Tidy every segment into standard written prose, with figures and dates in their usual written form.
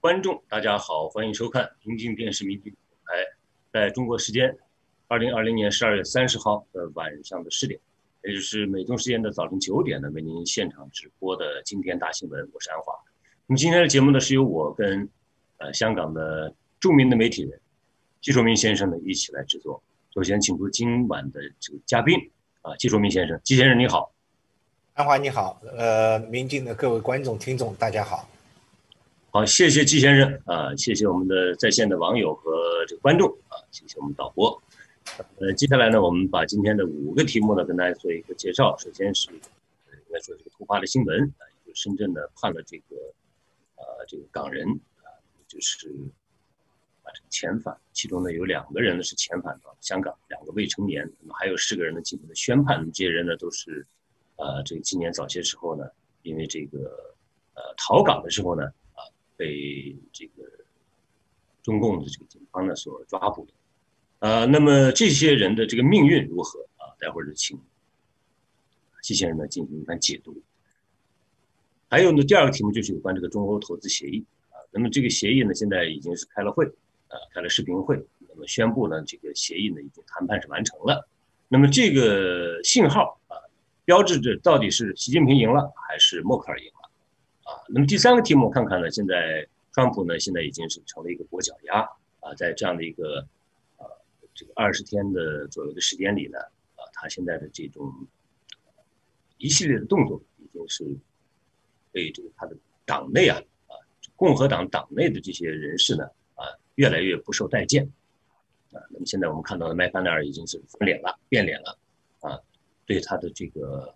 观众，大家好，欢迎收看明镜电视明镜台，在中国时间2020年12月30号的晚上的10点，也就是美东时间的早晨9点呢，为您现场直播的今天大新闻，我是安华。那么今天的节目呢，是由我跟香港的著名的媒体人季硕明先生呢一起来制作。首先，请出今晚的这个嘉宾季硕明先生，季先生你好。 安华你好，明镜的各位观众、听众，大家好。 好，谢谢季先生谢谢我们的在线的网友和这个观众谢谢我们导播。接下来呢，我们把今天的5个题目呢跟大家做一个介绍。首先是应该说这个突发的新闻就是深圳呢判了这个港人就是这个遣返，其中呢有2个人呢是遣返到香港，2个未成年，那么还有10个人呢进行了宣判。这些人呢都是这个今年早些时候呢，因为这个逃港的时候呢被这个中共的这个警方呢所抓捕的。那么这些人的这个命运如何待会儿就请季先生呢进行一番解读。还有呢，第2个题目就是有关这个中欧投资协议那么这个协议呢现在已经是开了会开了视频会，那么宣布呢这个协议呢已经谈判是完成了。那么这个信号标志着到底是习近平赢了还是默克尔赢了那么第3个题目看看呢，现在川普呢现在已经是成了一个跛脚鸭在这样的一个这个20天的左右的时间里呢他现在的这种一系列的动作已经是被这个他的党内共和党党内的这些人士呢越来越不受待见那么现在我们看到的麦康奈尔已经是变脸了对他的这个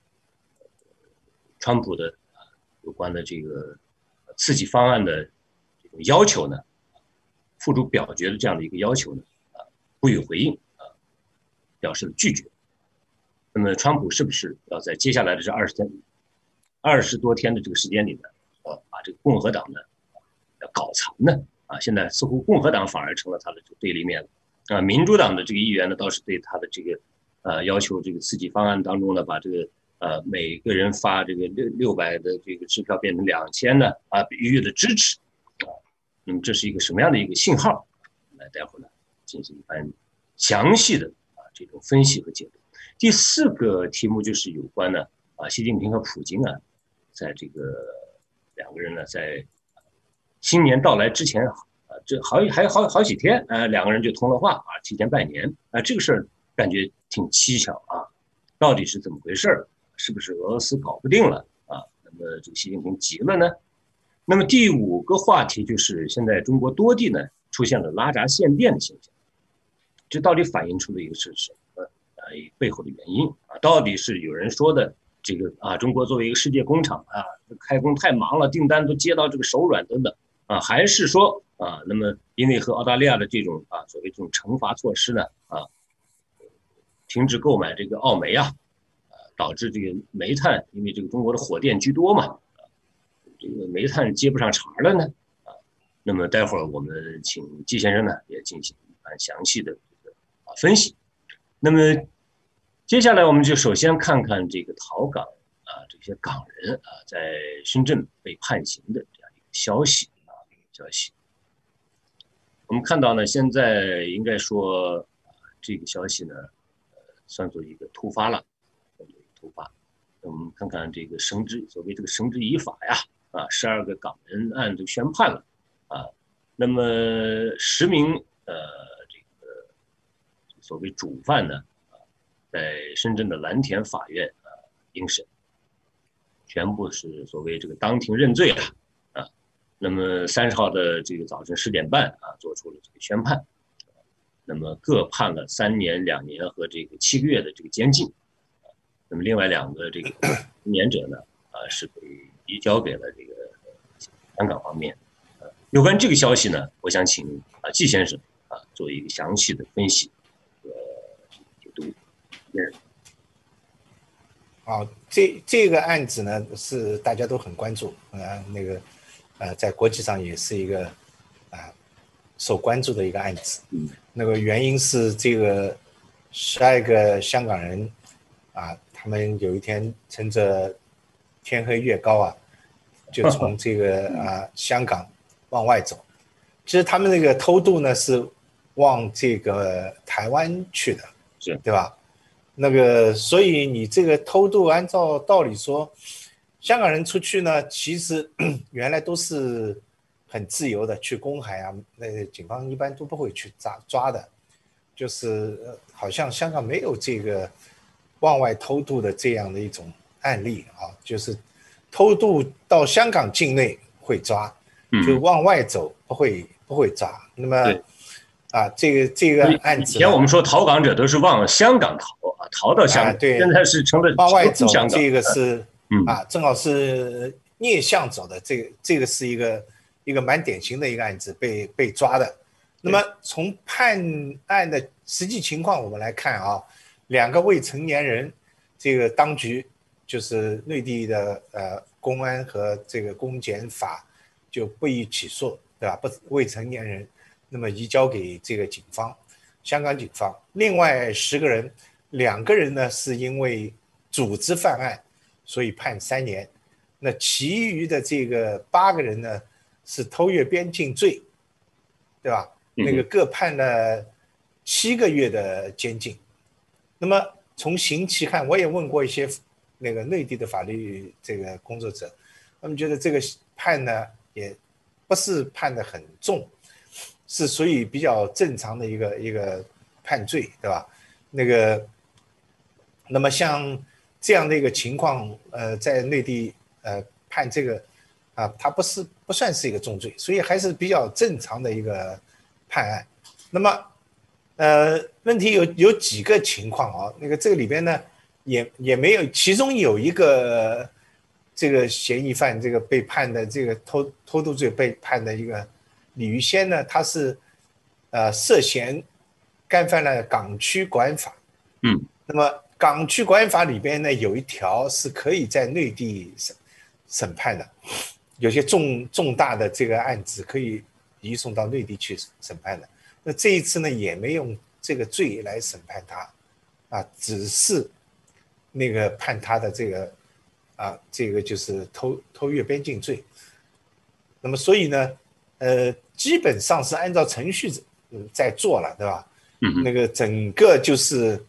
川普的有关的这个刺激方案的这种要求呢，付诸表决的这样的一个要求呢不予回应表示了拒绝。那么川普是不是要在接下来的这20多天的这个时间里呢把这个共和党呢要搞残呢现在似乎共和党反而成了他的这个对立面了民主党的这个议员呢倒是对他的这个要求这个刺激方案当中呢把这个每个人发这个600的这个支票变成2000呢予以的支持那么这是一个什么样的一个信号？来待会儿呢进行一番详细的这种分析和解读。第4个题目就是有关呢习近平和普京在这个2个人呢在新年到来之前这还有好几天2个人就通了话提前拜年这个事儿感觉挺蹊跷到底是怎么回事？是不是俄罗斯搞不定了那么这个习近平急了呢？那么第5个话题就是现在中国多地呢出现了拉闸限电的现象，这到底反映出了一个是什么背后的原因到底是有人说的这个中国作为一个世界工厂开工太忙了，订单都接到这个手软等等还是说那么因为和澳大利亚的这种所谓这种惩罚措施呢停止购买这个澳煤导致这个煤炭，因为这个中国的火电居多嘛这个煤炭接不上茬了呢那么待会儿我们请季先生呢也进行详细的这个分析。那么接下来我们就首先看看这个逃港这些港人在深圳被判刑的这样一个消息我们看到呢，现在应该说这个消息呢算作一个突发了，我们看看这个所谓这个绳之以法12个港人案就宣判了那么10名这个所谓主犯呢在深圳的蓝田法院应审，全部是所谓这个当庭认罪那么30号的这个早晨10点半做出了这个宣判，那么各判了3年、2年和这个7个月的这个监禁。那么另外2个这个成年者呢是被移交给了这个香港方面。有关这个消息呢，我想请季先生做一个详细的分析和解读。 这个案子呢是大家都很关注在国际上也是一个受关注的一个案子那个原因是这个12个香港人他们有一天趁着天黑月高就从这个香港往外走。其实他们那个偷渡呢是往这个台湾去的， 是， 对吧？那个，所以你这个偷渡，按照道理说，香港人出去呢，其实原来都是很自由的，去公海啊，那警方一般都不会去抓的，就是好像香港没有这个往外偷渡的这样的一种案例啊，就是偷渡到香港境内会抓，就往外走不会抓。那么对啊，这个案子呢， 以前我们说逃港者都是往香港逃啊，逃到香港， 对， 现在是成了往外走， 逃出香港。 这个是正好是逆向走的，这个是一个蛮典型的一个案子，被抓的。那么从判案的实际情况我们来看啊，两个未成年人，这个当局就是内地的公安和这个公检法就不予起诉，对吧？未成年人，那么移交给这个警方，香港警方。另外10个人，2个人呢是因为组织犯案，所以判3年。那其余的这个8个人呢是偷越边境罪，对吧？那个各判了7个月的监禁。那么从刑期看，我也问过一些那个内地的法律这个工作者，他们觉得这个判呢也不是判得很重，是属于比较正常的一个判罪，对吧？那么像这样的一个情况，在内地判这个它不算是一个重罪，所以还是比较正常的一个判案。那么问题有几个情况啊，那个这个里边呢也没有，其中有一个这个嫌疑犯，这个被判的这个偷渡罪被判的一个李宇轩呢，他是涉嫌干犯了港区国安法。那么港区国安法里边呢有一条是可以在内地审判的，有些重大的这个案子可以移送到内地去审判的。那这一次呢也没用这个罪来审判他，只是那个判他的这个就是偷越边境罪。那么所以呢基本上是按照程序在做了，对吧？那个整个就是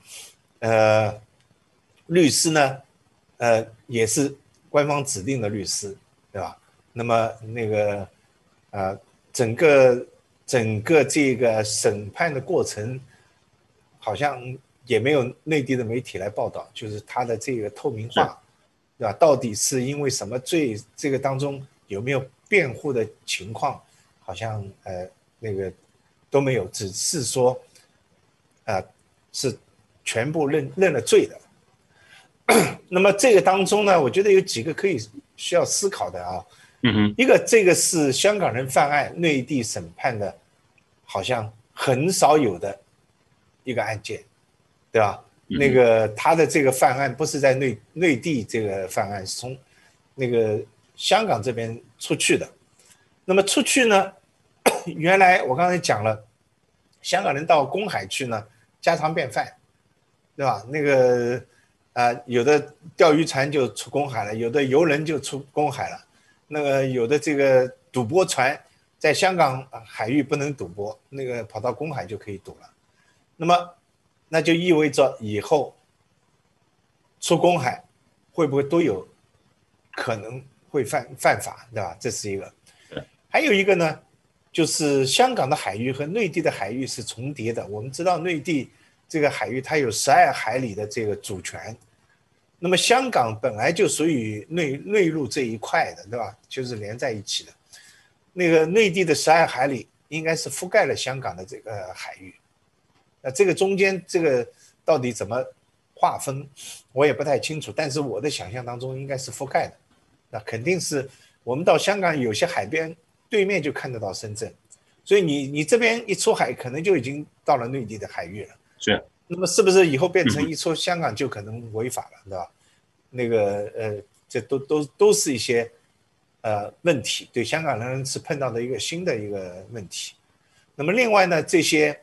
律师呢也是官方指定的律师，对吧？那么那个整个这个审判的过程好像也没有内地的媒体来报道，就是他的这个透明化，对吧？到底是因为什么罪？这个当中有没有辩护的情况？好像那个都没有，只是说是全部认了罪的。那么这个当中呢，我觉得有几个需要思考的啊。一个，这个是香港人犯案内地审判的，好像很少有的一个案件，对吧？那个他的这个犯案不是在内地这个犯案，是从那个香港这边出去的。那么出去呢，原来我刚才讲了，香港人到公海去呢，家常便饭，对吧？那个有的钓鱼船就出公海了，有的游轮就出公海了。那个有的这个赌博船在香港海域不能赌博，那个跑到公海就可以赌了。那么那就意味着以后出公海会不会都有可能会犯法，对吧？这是一个。还有一个呢，就是香港的海域和内地的海域是重叠的。我们知道内地这个海域它有12海里的这个主权，那么香港本来就属于内陆这一块的，对吧？就是连在一起的。那个内地的12海里应该是覆盖了香港的这个海域，这个中间这个到底怎么划分，我也不太清楚。但是我的想象当中应该是覆盖的，那肯定是我们到香港有些海边对面就看得到深圳，所以你这边一出海，可能就已经到了内地的海域了。 是。 那么是不是以后变成一出香港就可能违法了，对吧？那个这都是一些问题，对香港人是碰到的一个新的一个问题。那么另外呢，这些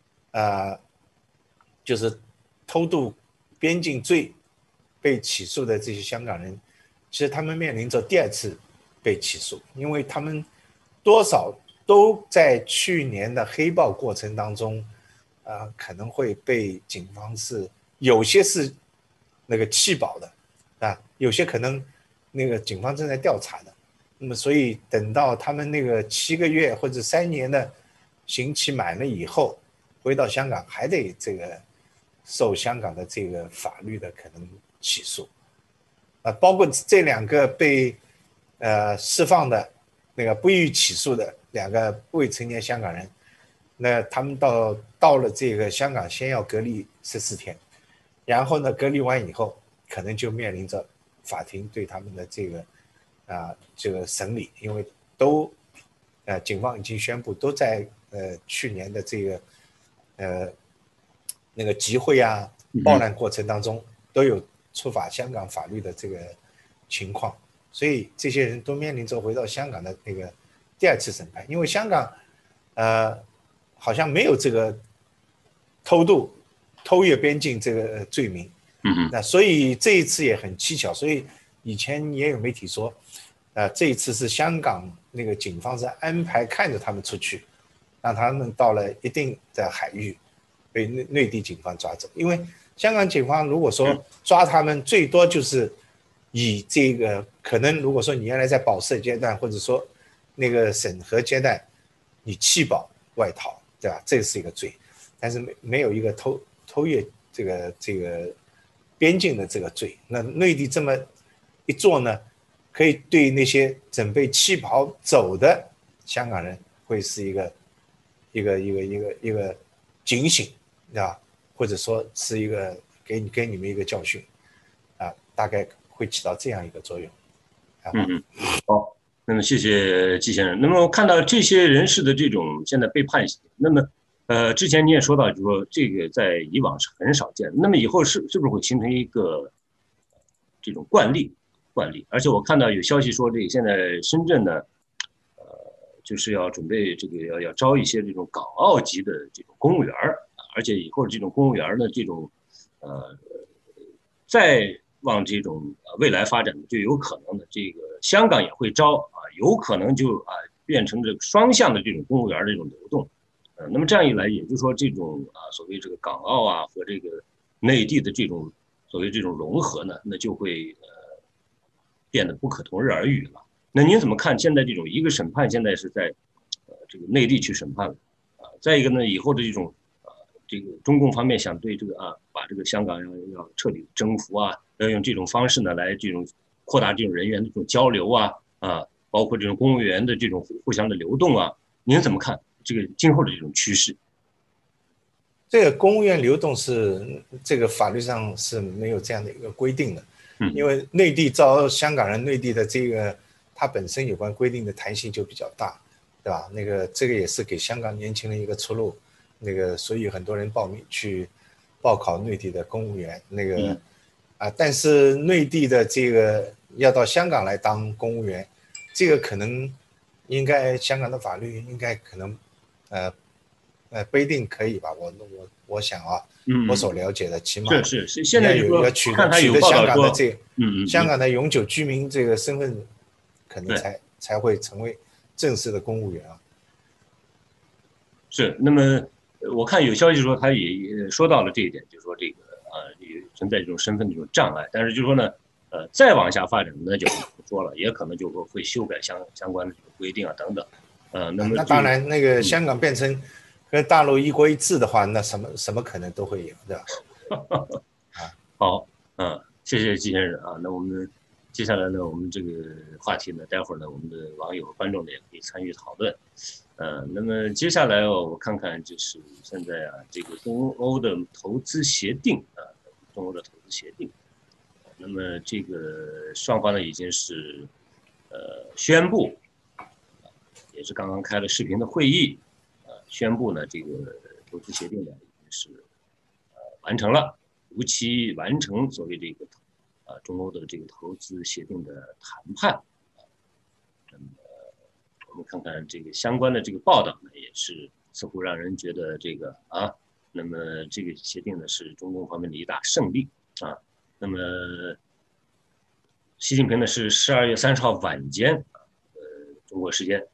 就是偷渡边境罪被起诉的这些香港人，其实他们面临着第2次被起诉，因为他们多少都在去年的黑暴过程当中，可能会被警方是有些是那个弃保的啊，有些可能那个警方正在调查的。那么，所以等到他们那个7个月或者3年的刑期满了以后，回到香港还得这个受香港的这个法律的可能起诉包括这2个被释放的那个不予起诉的2个未成年香港人，那他们到了这个香港先要隔离14天，然后呢隔离完以后可能就面临着法庭对他们的这个审理，因为都警方已经宣布都在去年的这个那个集会啊暴乱过程当中都有触犯香港法律的这个情况，所以这些人都面临着回到香港的那个第2次审判，因为香港好像没有这个偷越边境这个罪名，那所以这一次也很蹊跷，所以以前也有媒体说，这一次是香港那个警方是安排看着他们出去，让他们到了一定的海域被内地警方抓走，因为香港警方如果说抓他们，最多就是以这个可能，如果说你原来在保释阶段，或者说那个审核阶段，你弃保外逃，对吧？这是一个罪，但是没有一个偷越这个边境的这个罪。那内地这么一做呢，可以对那些准备弃保走的香港人会是一个警醒，对吧？或者说是一个给你们一个教训大概会起到这样一个作用。 好，那么谢谢季先生。那么看到这些人士的这种现在被判刑，那么之前你也说到，就是说这个在以往是很少见的，那么以后是不是会形成一个这种惯例？而且我看到有消息说，这个现在深圳呢，就是要准备这个要招一些这种港澳级的这种公务员，而且以后这种公务员的这种再往这种未来发展，就有可能的这个香港也会招有可能就变成这个双向的这种公务员的这种流动。那么这样一来，也就是说这种所谓这个港澳和这个内地的这种所谓这种融合呢，那就会变得不可同日而语了。那您怎么看现在这种一个审判现在是在这个内地去审判了再一个呢，以后的这种这个中共方面想对这个把这个香港要彻底征服要用这种方式呢来这种扩大这种人员的这种交流包括这种公务员的这种互相的流动您怎么看这个今后的这种趋势？ 这个公务员流动是这个法律上是没有这样的一个规定的，因为内地招香港人，内地的这个它本身有关规定的弹性就比较大，对吧？那个这个也是给香港年轻人一个出路，那个所以很多人报名去报考内地的公务员，那个但是内地的这个要到香港来当公务员，这个可能应该香港的法律应该可能不一定可以吧？我想我所了解的，起码是现在要取得香港的香港的永久居民这个身份，可能才会成为正式的公务员是，那么我看有消息说他也说到了这一点，就是说这个也存在这种身份的这种障碍，但是就是说呢，再往下发展那就不说了，也可能就会修改相关的这个规定等等，那么那当然，那个香港变成跟大陆一国一制的话，那什么可能都会有，对吧？ 好，谢谢季先生那我们接下来呢，我们这个话题呢，待会儿呢，我们的网友和观众呢也可以参与讨论。那么接下来我看看就是现在这个东欧的投资协定东欧的投资协定，那么这个双方呢已经是宣布，也是刚刚开了视频的会议，宣布呢这个投资协定呢已经是完成了，如期完成所谓这个中欧的这个投资协定的谈判。那么我们看看这个相关的这个报道呢，也是似乎让人觉得这个那么这个协定呢是中共方面的一大胜利那么习近平呢是12月30号晚间中国时间在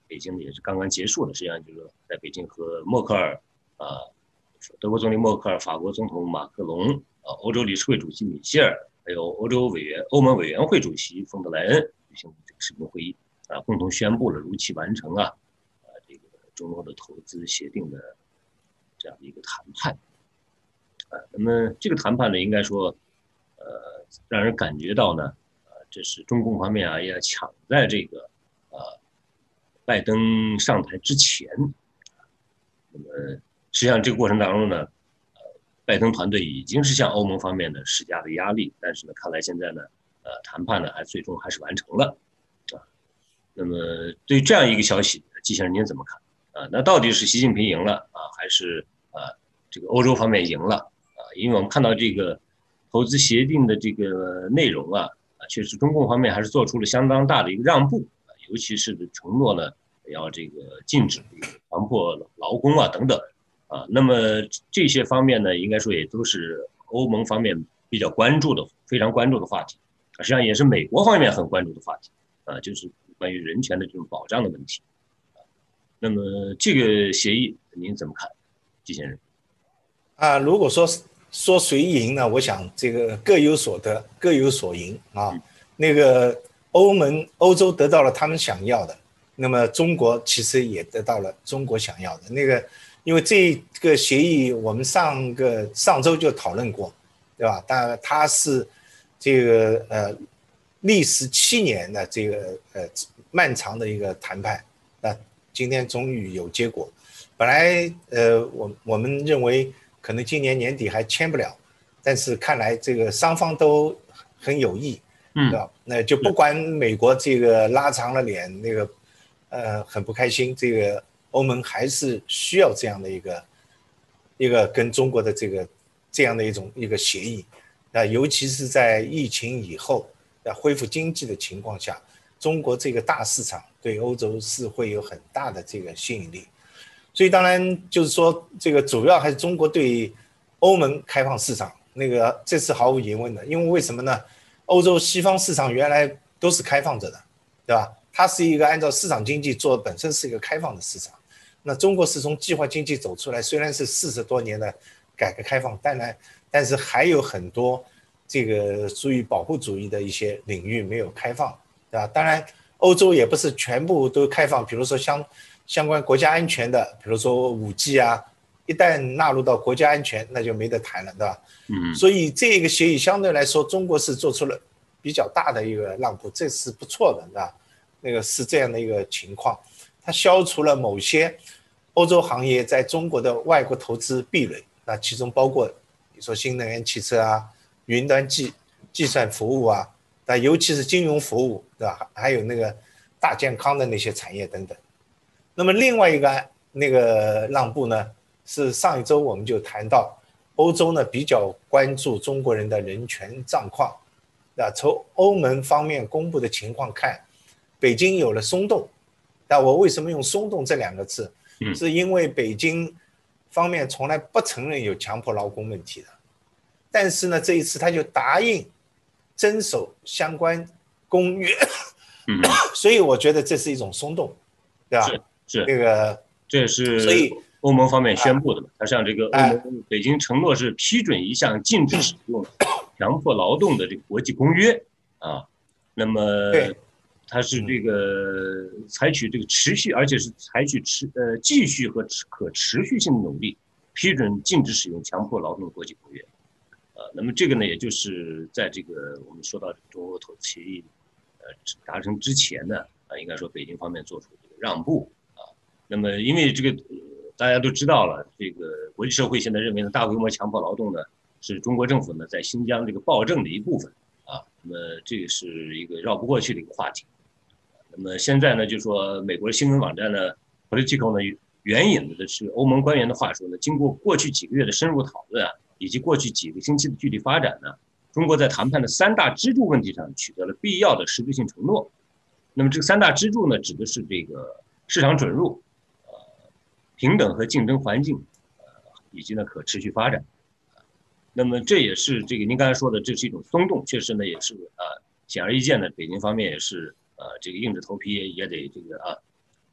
北京也是刚刚结束的，实际上就是说在北京和默克尔德国总理默克尔、法国总统马克龙、欧洲理事会主席米歇尔，还有欧盟委员会主席冯德莱恩举行这个视频会议共同宣布了如期完成这个中欧的投资协定的这样的一个谈判那么这个谈判呢，应该说让人感觉到呢，这是中共方面也抢在这个拜登上台之前，那么实际上这个过程当中呢，拜登团队已经是向欧盟方面呢施加了压力，但是呢，看来现在呢，谈判呢最终还是完成了那么对这样一个消息，季先生您怎么看那到底是习近平赢了还是这个欧洲方面赢了因为我们看到这个投资协定的这个内容确实中共方面还是做出了相当大的一个让步尤其是承诺呢要这个禁止强迫劳工等等那么这些方面呢，应该说也都是欧盟方面比较关注的、非常关注的话题实际上也是美国方面很关注的话题就是关于人权的这种保障的问题那么这个协议您怎么看，季先生？ 如果说谁赢呢？我想这个各有所得，各有所赢那个欧洲得到了他们想要的，那么中国其实也得到了中国想要的。那个，因为这个协议我们上周就讨论过，对吧？当然它是这个历时7年的这个漫长的一个谈判，那今天终于有结果。本来我们认为可能今年年底还签不了，但是看来这个双方都很有意，对吧？那就不管美国这个拉长了脸，那个很不开心，这个欧盟还是需要这样的一个跟中国的这样的一个协议尤其是在疫情以后恢复经济的情况下，中国这个大市场对欧洲是会有很大的这个吸引力。所以当然就是说，这个主要还是中国对欧盟开放市场，那个这是毫无疑问的。因为为什么呢？欧洲西方市场原来都是开放着的，对吧？它是一个按照市场经济做，本身是一个开放的市场。那中国是从计划经济走出来，虽然是40多年的改革开放，但是还有很多这个属于保护主义的一些领域没有开放，对吧？当然，欧洲也不是全部都开放，比如说相关国家安全的，比如说5G一旦纳入到国家安全，那就没得谈了，对吧？所以这个协议相对来说，中国是做出了比较大的一个让步，这是不错的，对吧？那个是这样的一个情况，它消除了某些欧洲行业在中国的外国投资壁垒，那其中包括你说新能源汽车云端计算服务尤其是金融服务，对吧？还有那个大健康的那些产业等等。那么另外一个那个让步呢，是上一周我们就谈到，欧洲呢比较关注中国人的人权状况，从欧盟方面公布的情况看，北京有了松动。但我为什么用松动这2个字？是因为北京方面从来不承认有强迫劳工问题的，但是呢，这一次他就答应遵守相关公约，所以我觉得这是一种松动，对吧？ 是这个， 这是所以欧盟方面宣布的嘛？它像这个欧盟北京承诺是批准一项禁止使用强迫劳动的这个国际公约那么它是这个采取这个持续，而且是采取继续和可持续性的努力，批准禁止使用强迫劳动的国际公约那么这个呢，也就是在这个我们说到中欧投资协议达成之前呢应该说北京方面做出这个让步那么因为这个大家都知道了，这个国际社会现在认为呢，大规模强迫劳动呢是中国政府呢在新疆这个暴政的一部分那么这个是一个绕不过去的一个话题。那么现在呢，就说美国新闻网站呢 Politico 呢援引的是欧盟官员的话说呢，经过过去几个月的深入讨论以及过去几个星期的具体发展呢，中国在谈判的3大支柱问题上取得了必要的实质性承诺。那么这个3大支柱呢，指的是这个市场准入平等和竞争环境以及呢可持续发展那么这也是这个您刚才说的，这是一种松动，确实呢也是显而易见的，北京方面也是这个硬着头皮也得这个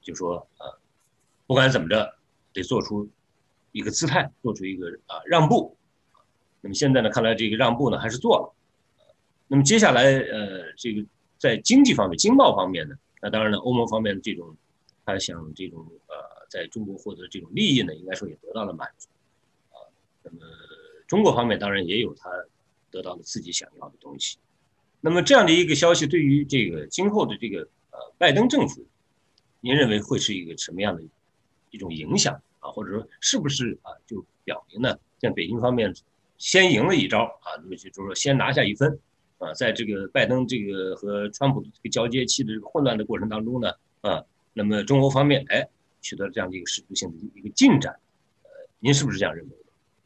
就说不管怎么着，得做出一个姿态，做出一个让步。那么现在呢，看来这个让步呢还是做了。那么接下来这个在经济方面、经贸方面呢，那当然了，欧盟方面的这种他想这种在中国获得这种利益呢，应该说也得到了满足那么中国方面当然也有他得到了自己想要的东西。那么这样的一个消息对于这个今后的这个拜登政府，您认为会是一个什么样的一种影响或者说是不是就表明呢，像北京方面先赢了一招那么就是说先拿下一分在这个拜登这个和川普这个交接期的这个混乱的过程当中呢那么中国方面取得了这样的一个实质性的一个进展，您是不是这样认为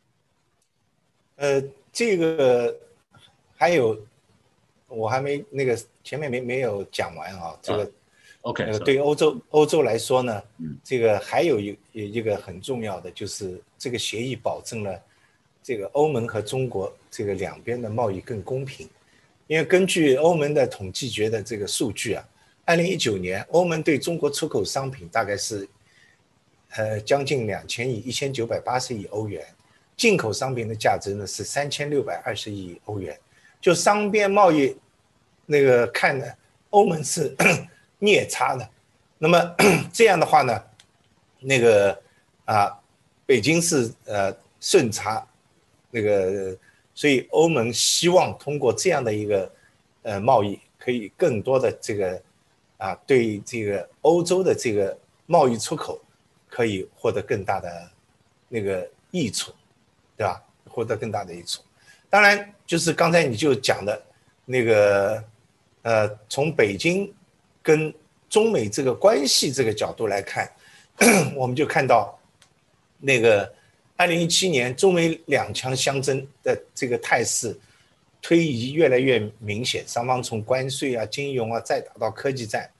的？这个还有我还没那个前面没有讲完这个 OK 对欧洲来说呢，这个还有一个很重要的就是这个协议保证了这个欧盟和中国这个两边的贸易更公平，因为根据欧盟的统计局的这个数据2019年欧盟对中国出口商品大概是将近2000亿，1980亿欧元，进口商品的价值呢是3620亿欧元，就双边贸易那个看呢，欧盟是逆差的。那么这样的话呢，那个北京是顺差，那个所以欧盟希望通过这样的一个贸易，可以更多的这个对这个欧洲的这个贸易出口可以获得更大的那个益处，对吧？获得更大的益处。当然，就是刚才你就讲的那个从北京跟中美这个关系这个角度来看，我们就看到那个2017年中美两强相争的这个态势推移越来越明显，双方从关税金融再打到科技战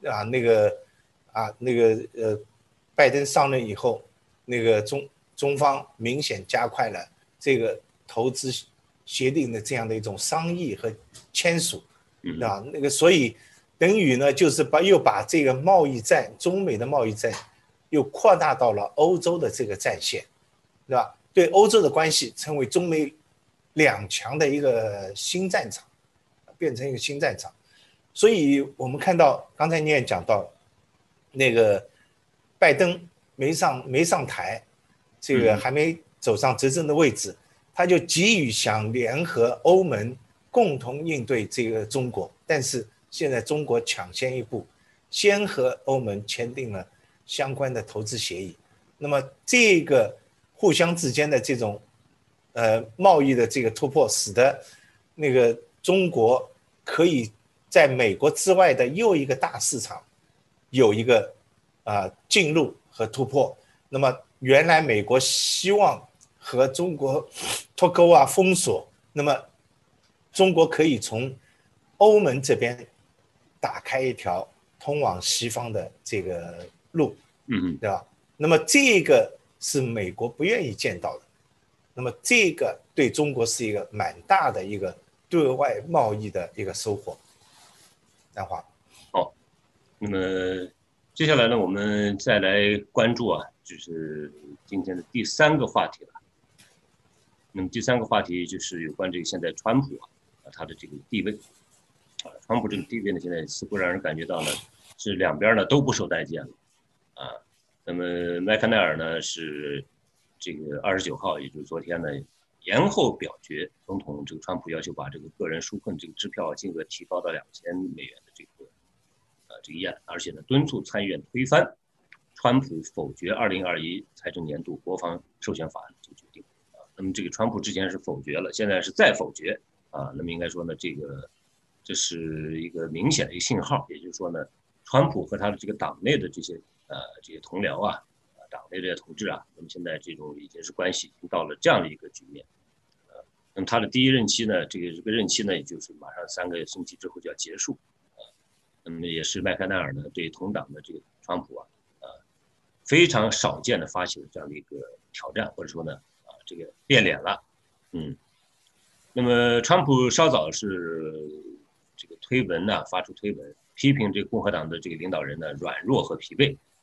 拜登上任以后，那个中方明显加快了这个投资协定的这样的一种商议和签署，那个所以等于呢就是又把这个贸易战，中美的贸易战又扩大到了欧洲的这个战线，对吧？对欧洲的关系成为中美两强的一个新战场，变成一个新战场。所以我们看到刚才你也讲到那个拜登没上台，这个还没走上执政的位置，他就急于想联合欧盟共同应对这个中国，但是现在中国抢先一步，先和欧盟签订了相关的投资协议。那么这个互相之间的这种贸易的这个突破，使得那个中国可以在美国之外的又一个大市场有一个进入和突破。那么原来美国希望和中国脱钩封锁，那么中国可以从欧盟这边打开一条通往西方的这个路，对吧？那么这个是美国不愿意见到的，那么这个对中国是一个蛮大的一个对外贸易的一个收获。南华， 好，那么接下来呢，我们再来关注就是今天的第三个话题了。那么第三个话题就是有关这个现在川普他的这个地位川普这个地位呢，现在似乎让人感觉到呢，是两边呢都不受待见了那么麦康奈尔呢是这个29号，也就是昨天呢，延后表决总统这个川普要求把这个个人纾困这个支票金额提高到$2000的这个议案，而且呢敦促参议院推翻川普否决2021财政年度国防授权法案这个决定那么这个川普之前是否决了，现在是再否决那么应该说呢，这是一个明显的一个信号，也就是说呢，川普和他的这个党内的这些同僚党内的同志那么现在这种已经是关系已经到了这样的一个局面那么他的第一任期呢，这个任期呢，也就是马上3个星期之后就要结束那么也是麦康奈尔呢对同党的这个川普非常少见的发起了这样的一个挑战，或者说呢这个变脸了那么川普稍早是这个推文发出推文批评这个共和党的这个领导人呢软弱和疲惫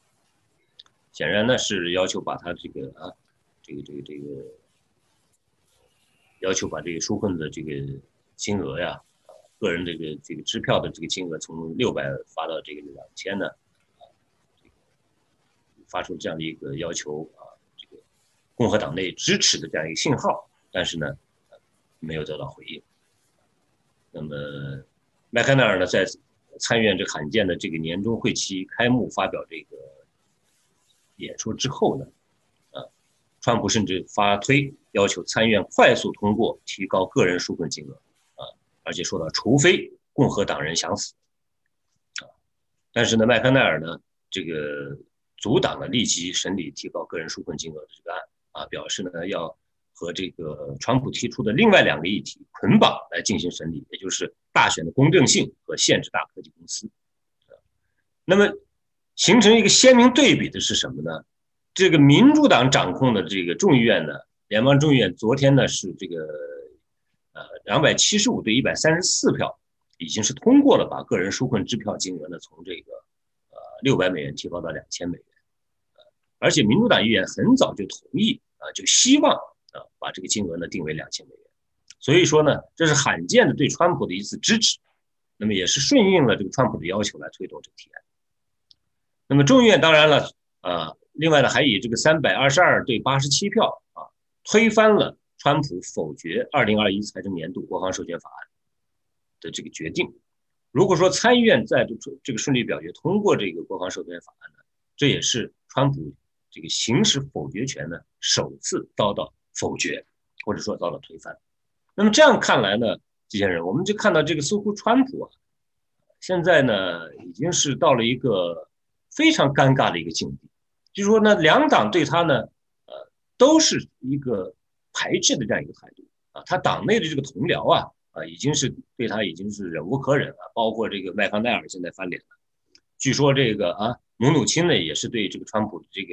显然呢是要求把他这个要求把这个纾困的这个金额呀，个人这个支票的这个金额从600发到这个2000呢，发出这样的一个要求啊，这个共和党内支持的这样一个信号，但是呢，没有得到回应。那么麦康奈尔呢，在参议院这罕见的这个年终会期开幕发表这个演说之后呢，川普甚至发推要求参议院快速通过提高个人纾困金额而且说到除非共和党人想死但是呢，麦康奈尔呢这个阻挡了立即审理提高个人纾困金额的这个案表示呢要和这个川普提出的另外2个议题捆绑来进行审理，也就是大选的公正性和限制大科技公司。那么形成一个鲜明对比的是什么呢？这个民主党掌控的这个众议院呢，联邦众议院昨天呢是这个275对134票，已经是通过了把个人纾困支票金额呢从这个600美元提高到2000美元，而且民主党议员很早就同意就希望把这个金额呢定为2000美元，所以说呢，这是罕见的对川普的一次支持，那么也是顺应了这个川普的要求来推动这个提案。那么众议院当然了另外呢还以这个322对87票推翻了川普否决2021财政年度国防授权法案的这个决定。如果说参议院在这个顺利表决通过这个国防授权法案呢，这也是川普这个行使否决权呢首次遭到否决，或者说遭到推翻。那么这样看来呢，这些人我们就看到这个似乎川普现在呢已经是到了一个非常尴尬的一个境地，就是说呢两党对他呢都是一个排斥的这样一个态度他党内的这个同僚已经是对他已经是忍无可忍了，包括这个麦康奈尔现在翻脸了。据说这个姆努钦呢也是对这个川普的这个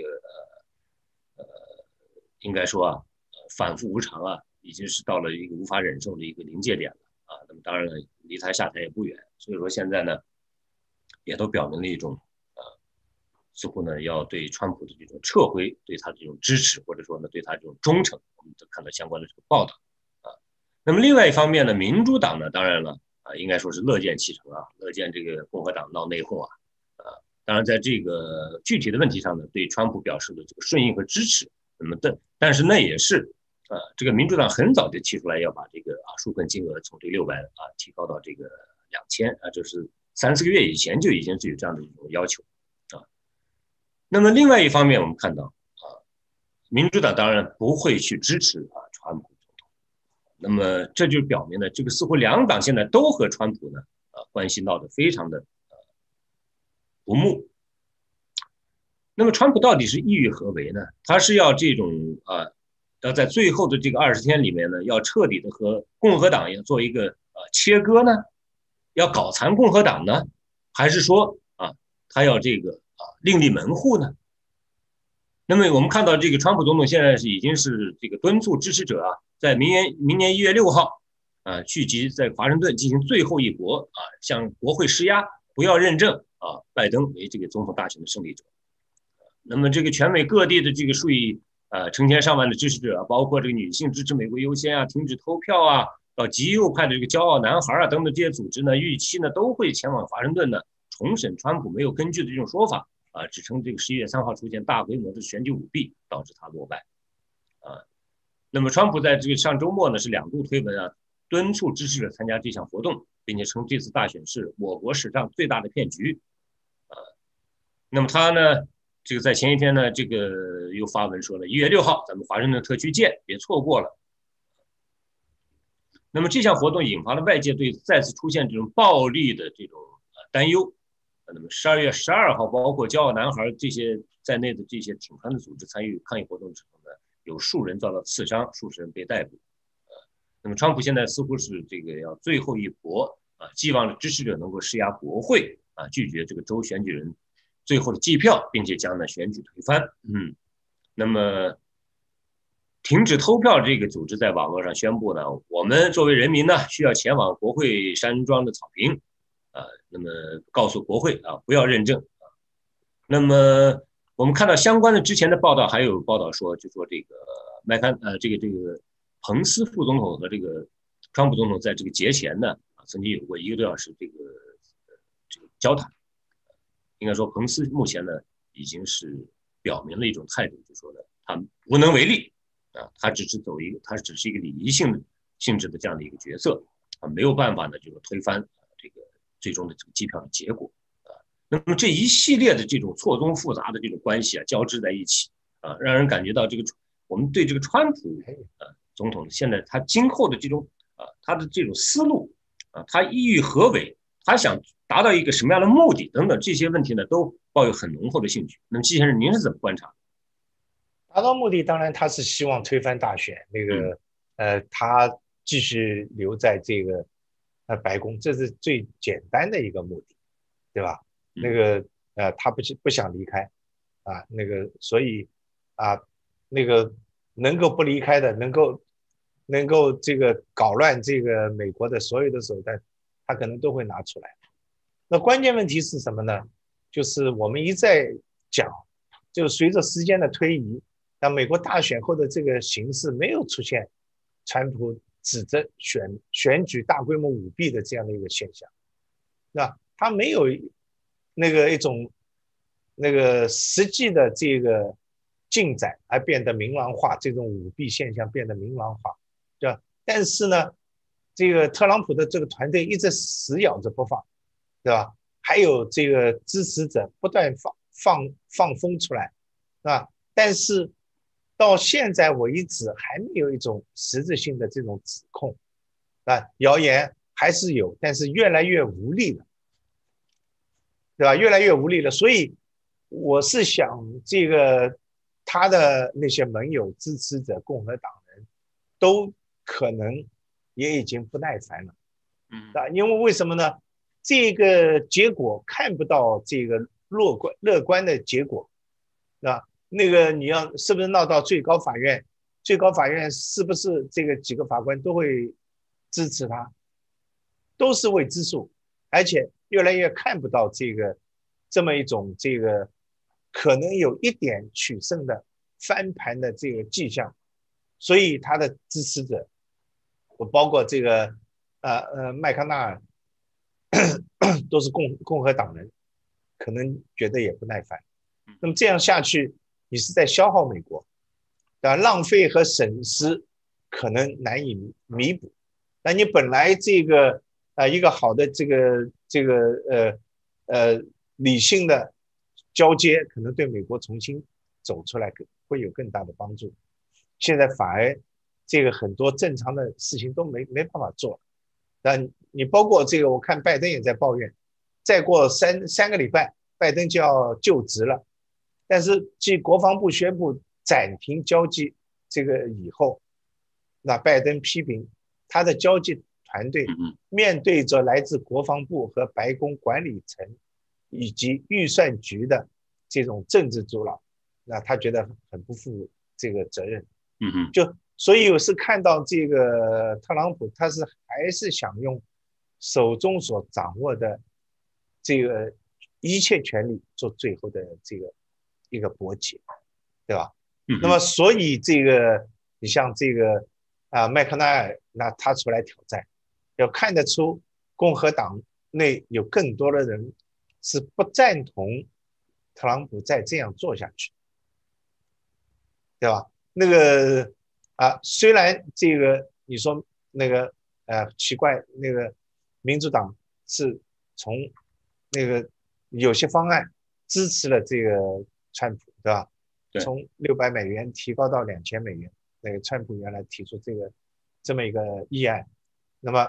应该说反复无常已经是到了一个无法忍受的一个临界点了那么当然了，离他下台也不远，所以说现在呢也都表明了一种似乎呢要对川普的这种撤回对他的这种支持，或者说呢对他这种忠诚，我们都看到相关的这个报道那么另外一方面呢，民主党呢当然了应该说是乐见其成乐见这个共和党闹内讧当然在这个具体的问题上呢，对川普表示的这个顺应和支持，那么但是那也是这个民主党很早就提出来要把这个纾困金额从这600提高到这个2000这是3-4个月以前就已经是有这样的一种要求那么另外一方面我们看到民主党当然不会去支持川普总统，那么这就表明了这个似乎两党现在都和川普呢关系闹得非常的不睦。那么川普到底是意欲何为呢？他是要这种要在最后的这个20天里面呢，要彻底的和共和党要做一个切割呢？要搞残共和党呢？还是说他要这个另立门户呢？那么我们看到这个川普总统现在是已经是这个敦促支持者在明年1月6号聚集在华盛顿进行最后一搏向国会施压，不要认证拜登为这个总统大选的胜利者。那么这个全美各地的这个数以成千上万的支持者包括这个女性支持美国优先停止投票到极右派的这个骄傲男孩等等这些组织呢，预期呢都会前往华盛顿呢重审川普没有根据的这种说法指称这个11月3号出现大规模的选举舞弊导致他落败那么川普在这个上周末呢是2度推文敦促支持者参加这项活动，并且称这次大选是我国史上最大的骗局那么他呢这个在前一天呢这个又发文说了1月6号咱们华盛顿特区见，别错过了。那么这项活动引发了外界对再次出现这种暴力的这种担忧。那么12月12号包括骄傲男孩这些在内的这些挺川的组织参与抗议活动之后呢，有数人遭到刺伤，数十人被逮捕那么川普现在似乎是这个要最后一搏寄望支持者能够施压国会拒绝这个州选举人最后的计票，并且将呢选举推翻那么停止投票这个组织在网络上宣布呢，我们作为人民呢需要前往国会山庄的草坪那么告诉国会不要认证那么我们看到相关的之前的报道，还有报道说，就说这个这个彭斯副总统和这个川普总统在这个节前呢，曾经有过1个多小时这个交谈。应该说，彭斯目前呢已经是表明了一种态度，就说呢他无能为力他只是一个礼仪性质的这样的一个角色没有办法呢就是推翻这个最终的这个计票的结果那么这一系列的这种错综复杂的这种关系交织在一起让人感觉到这个我们对这个川普总统现在他今后的这种他的这种思路他意欲何为，他想达到一个什么样的目的等等这些问题呢，都抱有很浓厚的兴趣。那么季先生，您是怎么观察？ 达到目的，当然他是希望推翻大选，他继续留在这个白宫，这是最简单的一个目的，对吧？他不想离开所以能够不离开的，能够这个搞乱这个美国的所有的手段，他可能都会拿出来。那关键问题是什么呢？就是我们一再讲，就随着时间的推移，那美国大选后的这个形势没有出现川普指责选举大规模舞弊的这样的一个现象，那他没有一种实际的这个进展而变得明朗化，这种舞弊现象变得明朗化，对吧？但是呢，这个特朗普的这个团队一直死咬着不放，对吧？还有这个支持者不断放风出来，啊，但是到现在为止还没有一种实质性的这种指控，谣言还是有，但是越来越无力了，对吧？越来越无力了，所以我是想，这个他的那些盟友、支持者、共和党人都可能也已经不耐烦了，因为为什么呢？这个结果看不到这个乐观的结果，你要是不是闹到最高法院？最高法院是不是这个几个法官都会支持他？都是未知数，而且越来越看不到这么一种这个可能有一点取胜的翻盘的这个迹象，所以他的支持者，我包括这个麦康奈尔都是共和党人，可能觉得也不耐烦。那么这样下去，你是在消耗美国，浪费和损失可能难以弥补。那你本来这个一个好的理性的交接，可能对美国重新走出来会有更大的帮助。现在反而这个很多正常的事情都没办法做。但你包括这个，我看拜登也在抱怨，再过三个礼拜，拜登就要就职了。但是继国防部宣布暂停交际这个以后，那拜登批评他的交际团队面对着来自国防部和白宫管理层以及预算局的这种政治阻挠，那他觉得很不负这个责任。所以我是看到这个特朗普，他还是想用手中所掌握的这个一切权力做最后的这个一个搏击，对吧？那么所以你像麦康奈尔，那他出来挑战，要看得出共和党内有更多的人是不赞同特朗普再这样做下去，对吧？虽然这个你说奇怪，民主党是从有些方案支持了这个川普，对吧？从$600提高到$2000，川普原来提出这么一个议案，那么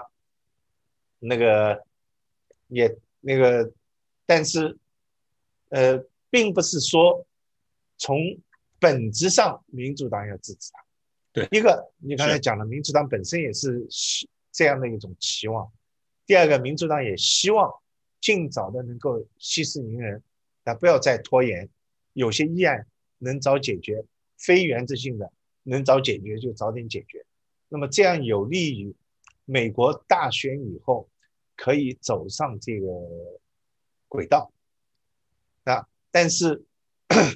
但是并不是说从本质上民主党要支持他。一个你刚才讲了，民主党本身也是这样的一种期望。第二个，民主党也希望尽早的能够息事宁人，不要再拖延，有些议案能早解决，非原则性的能早解决就早点解决。那么这样有利于美国大选以后可以走上这个轨道。但是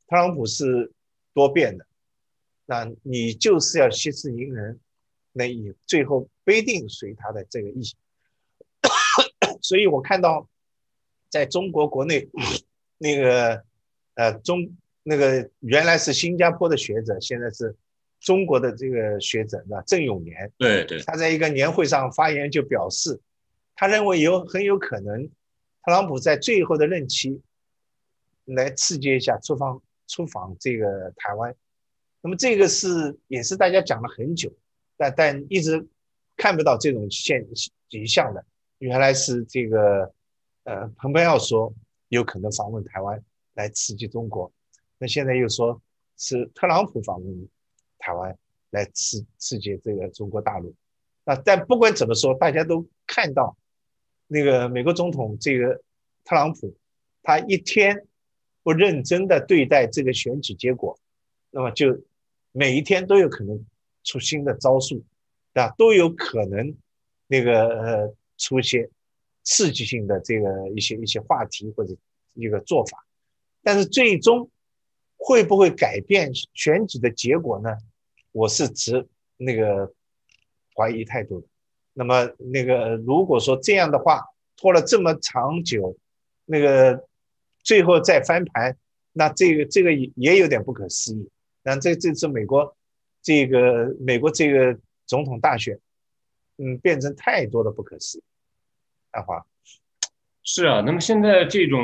特朗普是多变的，那你就是要息事宁人，那也最后不一定随他的这个意。所以我看到在中国国内那个那个原来是新加坡的学者，现在是中国的这个学者郑永年， 对对， 他在一个年会上发言就表示，他认为很有可能特朗普在最后的任期来刺激一下出访这个台湾。那么这个也是大家讲了很久，但一直看不到这种迹象的。原来是这个蓬佩奥说有可能访问台湾来刺激中国，那现在又说是特朗普访问台湾来刺激这个中国大陆。但不管怎么说，大家都看到那个美国总统这个特朗普，他一天不认真的对待这个选举结果，那么就每一天都有可能出新的招数，都有可能那个出一些刺激性的这个一些话题或者一个做法，但是最终会不会改变选举的结果呢？我是持那个怀疑态度的。那么那个如果说这样的话，拖了这么长久，那个最后再翻盘，那这个也有点不可思议。那这次美国这个总统大选，变成太多的不可思议。阿华， 是啊，那么现在这种，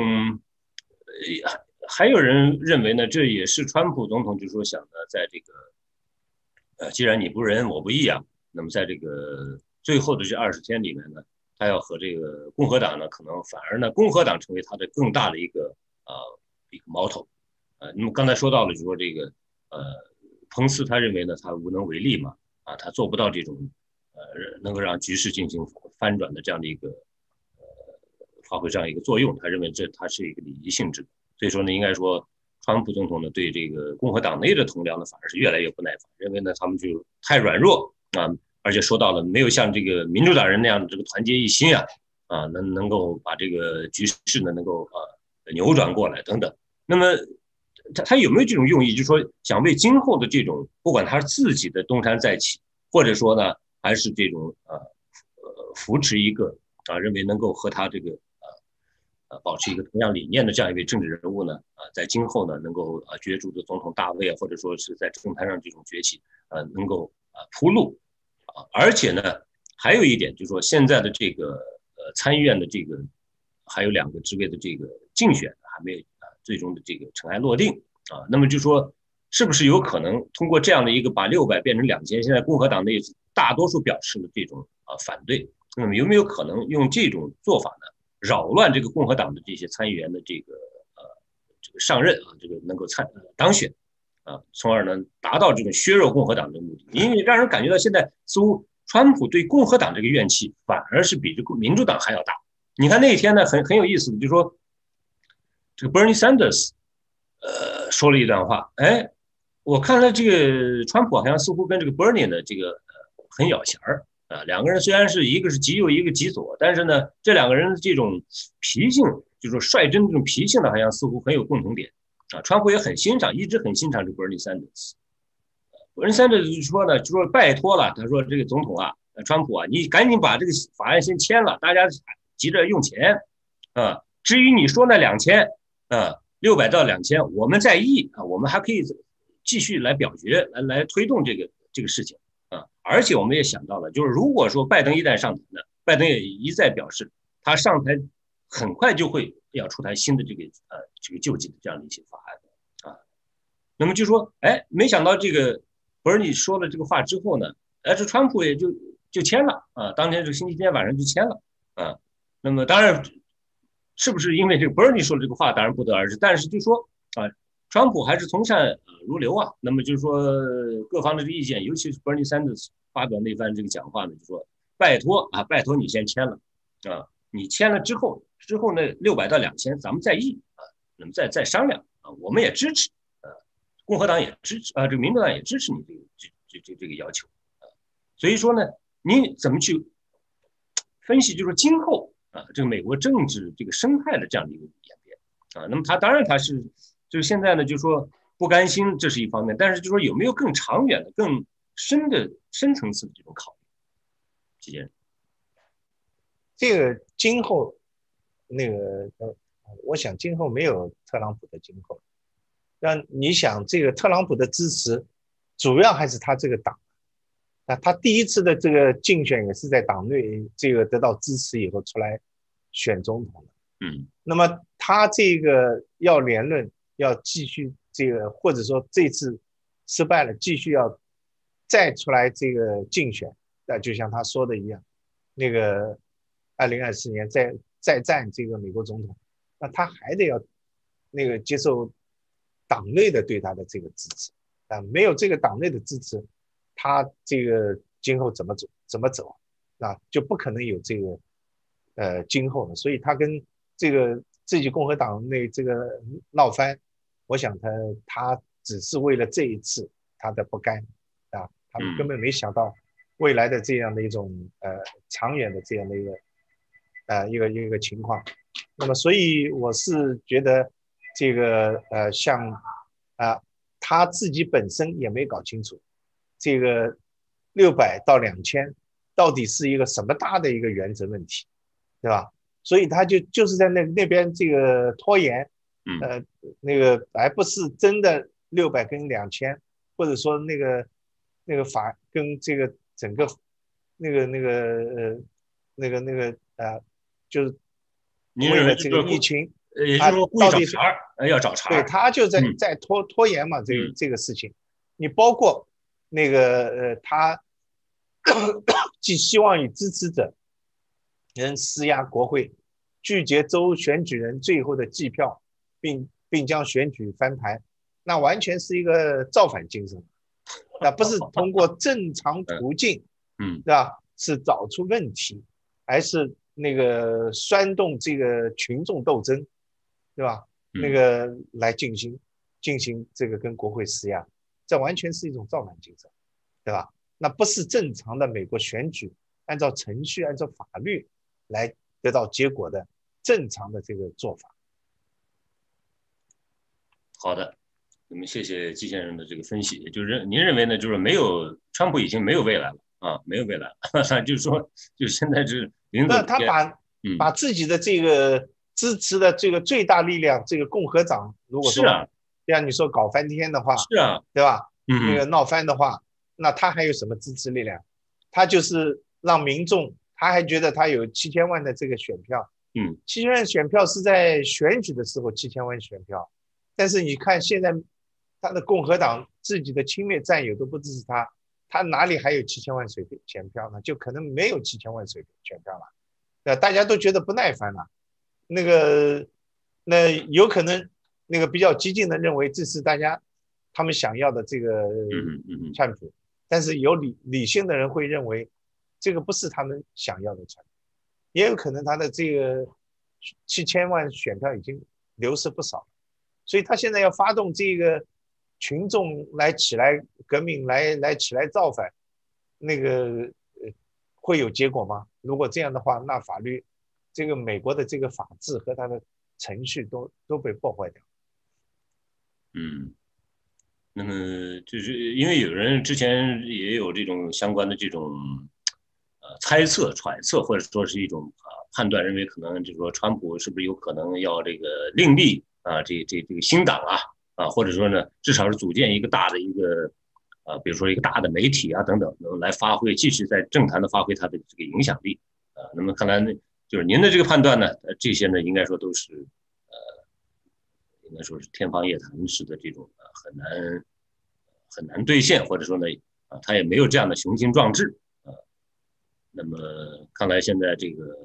还有人认为呢，这也是川普总统就说想的，在这个，既然你不仁我不义啊，那么在这个最后的这20天里面呢，他要和这个共和党呢，可能反而呢，共和党成为他的更大的一个矛头，那么刚才说到了，就说这个彭斯他认为呢，他无能为力嘛，他做不到这种能够让局势进行翻转的这样的一个发挥这样一个作用，他认为它是一个礼仪性质，所以说呢，应该说川普总统呢对这个共和党内的同僚呢反而是越来越不耐烦，认为呢他们就太软弱啊，而且说到了没有像这个民主党人那样的这个团结一心能够把这个局势呢能够扭转过来等等。那么他有没有这种用意，就是说想为今后的这种不管他自己的东山再起，或者说呢还是这种扶持一个认为能够和他这个保持一个同样理念的这样一位政治人物呢在今后呢能够角逐的总统大位或者说是在政坛上这种崛起能够铺路而且呢还有一点就是说现在的这个参议院的这个还有2个职位的这个竞选还没有最终的这个尘埃落定那么就说是不是有可能通过这样的一个把600变成2000，现在共和党内大多数表示了这种反对，那么有没有可能用这种做法呢扰乱这个共和党的这些参议员的这个上任这个能够当选从而呢达到这种削弱共和党的目的，因为让人感觉到现在似乎川普对共和党这个怨气反而是比这个民主党还要大。你看那一天呢很有意思的，就是说这个 Bernie Sanders 说了一段话，哎，我看了这个川普好像似乎跟这个 Bernie 的这个很咬弦儿2个人虽然是一个是极右一个极左，但是呢这2个人的这种脾性，就是说率真这种脾性呢，好像似乎很有共同点川普也很欣赏，一直很欣赏这个 Bernie Sanders。Bernie Sanders 就说呢，就说拜托了，他说这个总统川普你赶紧把这个法案先签了，大家急着用钱至于你说那2000 600到2000，我们在意我们还可以继续来表决，来推动这个事情而且我们也想到了，就是如果说拜登一旦上台呢，拜登也一再表示，他上台很快就会要出台新的这个救济的这样的一些法案那么就说，哎，没想到这个Bernie说了这个话之后呢，这川普也就签了当天这个星期天晚上就签了那么当然。是不是因为这个 Bernie 说的这个话，当然不得而知。但是就说川普还是从善如流那么就是说各方的这个意见，尤其是 Bernie Sanders 发表那番这个讲话呢，就说拜托你先签了你签了之后呢600到2000，咱们再议那么再商量我们也支持共和党也支持这个民主党也支持你这个要求所以说呢，你怎么去分析，就是说今后这个美国政治这个生态的这样的一个演变那么他当然他是就是现在呢，就说不甘心，这是一方面，但是就说有没有更长远的、更深层次的这种考虑？季先生， 这个今后那个我想今后没有特朗普的今后。让你想这个特朗普的支持，主要还是他这个党。那他第一次的这个竞选也是在党内这个得到支持以后出来选总统的。那么他这个要连任，要继续这个，或者说这次失败了，继续要再出来这个竞选，那就像他说的一样，那个2024年再战这个美国总统，那他还得要那个接受党内的对他的这个支持啊，没有这个党内的支持，他这个今后怎么走啊，就不可能有这个今后了。所以他跟这个自己共和党内这个闹翻，我想他只是为了这一次他的不甘啊，他们根本没想到未来的这样的一种长远的这样的一个情况。那么所以我是觉得这个像他自己本身也没搞清楚这个600到2000到底是一个什么大的一个原则问题，对吧？所以他就是在那边这个拖延，那个而不是真的600跟2000，或者说那个法跟这个整个就是为了这个疫情， 也就是说故意找茬，要找茬。 对，他就在拖延嘛，这个事情。你包括那个他寄希望与支持者能施压国会，拒绝州选举人最后的计票，并将选举翻盘，那完全是一个造反精神，那不是通过正常途径，对吧？是找出问题，而是那个煽动这个群众斗争，对吧？那个来进行这个跟国会施压，这完全是一种造反精神，对吧？那不是正常的美国选举按照程序、按照法律来得到结果的正常的这个做法。 好的，我们谢谢季先生的这个分析。就是您认为呢？就是川普已经没有未来了啊，没有未来了。就是说，就现在是领导。 那他把自己的这个支持的这个最大力量，这个共和党，如果说像你说搞翻天的话， 是啊， 对吧？那个闹翻的话，那他还有什么支持力量？他就是让民众，他还觉得他有7000万的这个选票，7000万选票是在选举的时候7000万选票，但是你看现在他的共和党自己的亲密战友都不支持他，他哪里还有7000万选票呢？就可能没有7000万选票了，大家都觉得不耐烦了。那有可能那个比较激进的认为这是他们想要的这个川普，但是有理性的人会认为这个不是他们想要的川普，也有可能他的这个7000万选票已经流失不少了，所以他现在要发动这个群众来起来革命，来起来造反，那个会有结果吗？如果这样的话，那法律这个美国的这个法治和它的程序都被破坏掉。 那么就是因为有人之前也有这种相关的这种猜测、揣测，或者说是一种判断，认为可能就是说川普是不是有可能要这个另立这个新党或者说呢，至少是组建一个大的一个比如说一个大的媒体等等，能来继续在政坛的发挥它的这个影响力那么看来呢，就是您的这个判断呢，这些呢应该说都是应该说是天方夜谭式的这种很难兑现，或者说呢他也没有这样的雄心壮志那么看来现在这个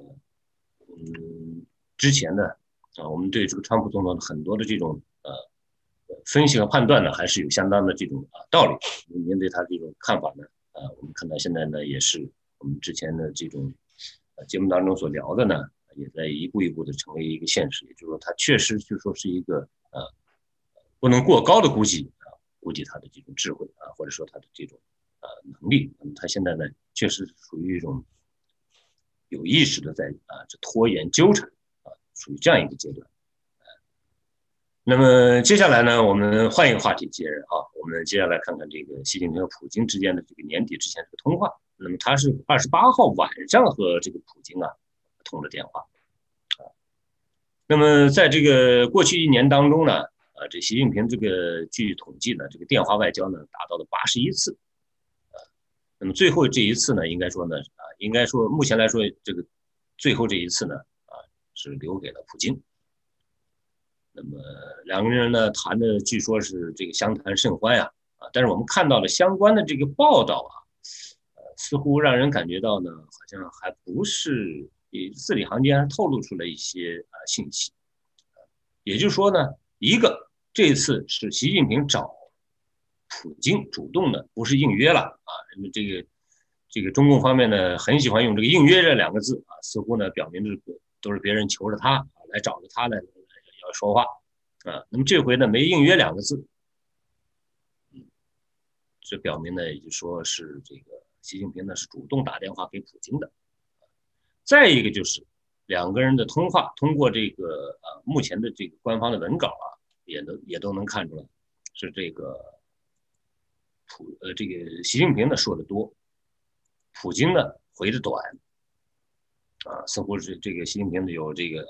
之前呢我们对这个川普总统的很多的这种分析和判断呢，还是有相当的这种道理。您对他这种看法呢，我们看到现在呢，也是我们之前的这种节目当中所聊的呢，也在一步一步的成为一个现实。也就是说，他确实就说是一个不能过高的估计他的这种智慧或者说他的这种能力。他现在呢，确实属于一种有意识的在这拖延纠缠属于这样一个阶段。 那么接下来呢，我们换一个话题接着啊，我们接下来看看这个习近平和普京之间的这个年底之前这个通话。那么他是28号晚上和这个普京通了电话。那么在这个过去1年当中呢，这习近平这个据统计呢，这个电话外交呢达到了81次。那么最后这一次呢，应该说目前来说，这个最后这一次呢，是留给了普京。那么两个人呢谈的据说是这个相谈甚欢呀，但是我们看到了相关的这个报道似乎让人感觉到呢，好像还不是字里行间还透露出了一些信息。也就是说呢，这一次是习近平找普京主动的，不是应约了因为这个中共方面呢很喜欢用这个应约这2个字似乎呢表明着都是别人求着他来找着他来要说话那么这回呢没应约2个字，这表明呢也就说是这个习近平呢是主动打电话给普京的。再一个就是两个人的通话，通过这个目前的这个官方的文稿也都能看出来，是这个这个习近平呢说的多，普京呢回的短似乎是这个习近平呢有这个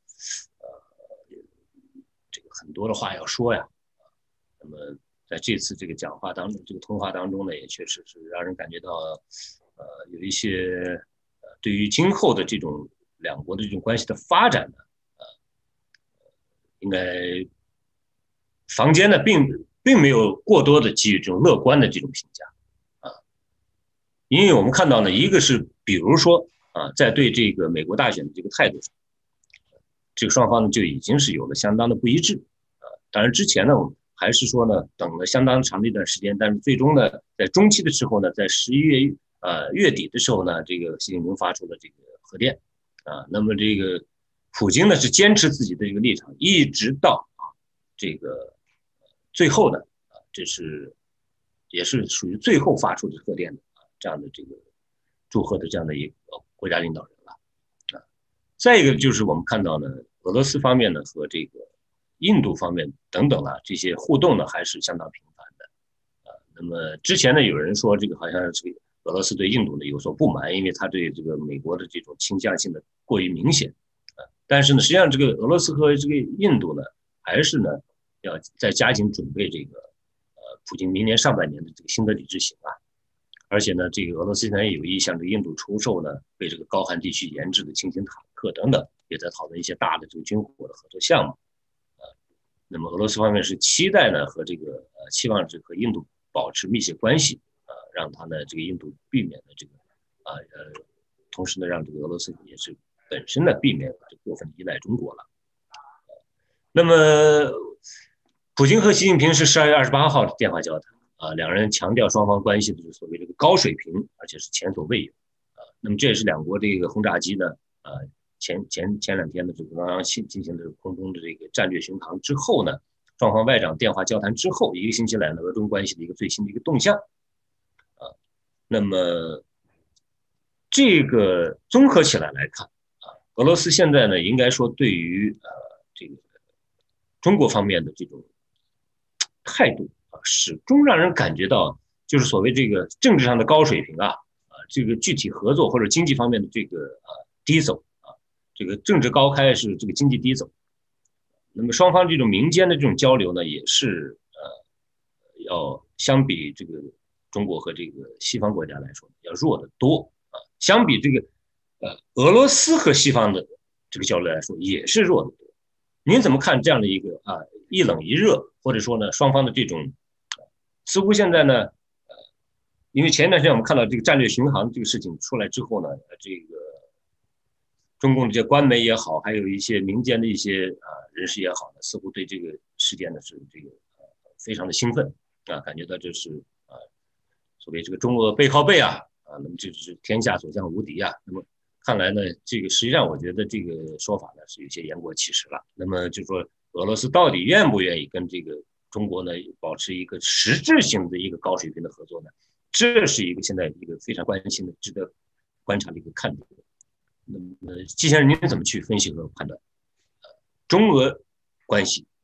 这个很多的话要说呀。那么在这次这个讲话当中，这个通话当中呢，也确实是让人感觉到有一些对于今后的这种两国的这种关系的发展呢，应该坊间呢并没有过多的给予这种乐观的这种评价因为我们看到呢，一个是比如说在对这个美国大选的这个态度上，这个双方呢就已经是有了相当的不一致当然之前呢，我们还是说呢，等了相当长的一段时间，但是最终呢，在中期的时候呢，在11月月底的时候呢，这个习近平发出了这个贺电那么这个普京呢是坚持自己的这个立场，一直到这个最后呢这是也是属于最后发出的贺电的这样的这个祝贺的这样的一个国家领导人了再一个就是我们看到呢，俄罗斯方面呢和这个印度方面等等这些互动呢还是相当频繁的那么之前呢有人说这个好像是俄罗斯对印度呢有所不满，因为他对这个美国的这种倾向性的过于明显但是呢实际上这个俄罗斯和这个印度呢还是呢要再加紧准备这个普京明年上半年的这个新德里之行而且呢这个俄罗斯现在也有意向对印度出售呢为这个高寒地区研制的轻型坦克等等，也在讨论一些大的这个军火的合作项目那么俄罗斯方面是期待呢和这个期望这和印度保持密切关系让他呢这个印度避免的这个同时呢让这个俄罗斯也是本身呢避免这过分依赖中国了那么普京和习近平是12月28号的电话交谈两人强调双方关系的所谓这个高水平，而且是前所未有那么这也是两国这个轰炸机呢前2天的这个刚刚进行的空中的这个战略巡航之后呢，双方外长电话交谈之后1个星期来呢，俄中关系的一个最新的一个动向那么这个综合起来看俄罗斯现在呢，应该说对于这个中国方面的这种态度始终让人感觉到，就是所谓这个政治上的高水平这个具体合作或者经济方面的这个低走这个政治高开是这个经济低走。那么双方这种民间的这种交流呢，也是要相比这个中国和这个西方国家来说要弱得多相比这个俄罗斯和西方的这个交流来说也是弱得多。您怎么看这样的一个一冷一热，或者说呢双方的这种似乎现在呢因为前一段时间我们看到这个战略巡航这个事情出来之后呢，这个中共的这些官媒也好，还有一些民间的一些人士也好呢，似乎对这个事件呢是这个非常的兴奋感觉到这是所谓这个中俄背靠背那么这是天下所向无敌那么看来呢，这个实际上我觉得这个说法呢是有些言过其实了。那么就是说俄罗斯到底愿不愿意跟这个中国呢保持一个实质性的一个高水平的合作呢？这是一个现在一个非常关心的、值得观察的一个看点。那么季先生，您怎么去分析和判断中俄关系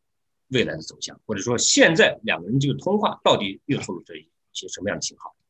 未来的走向，或者说现在两个人这个通话到底又透露着一些什么样的信号？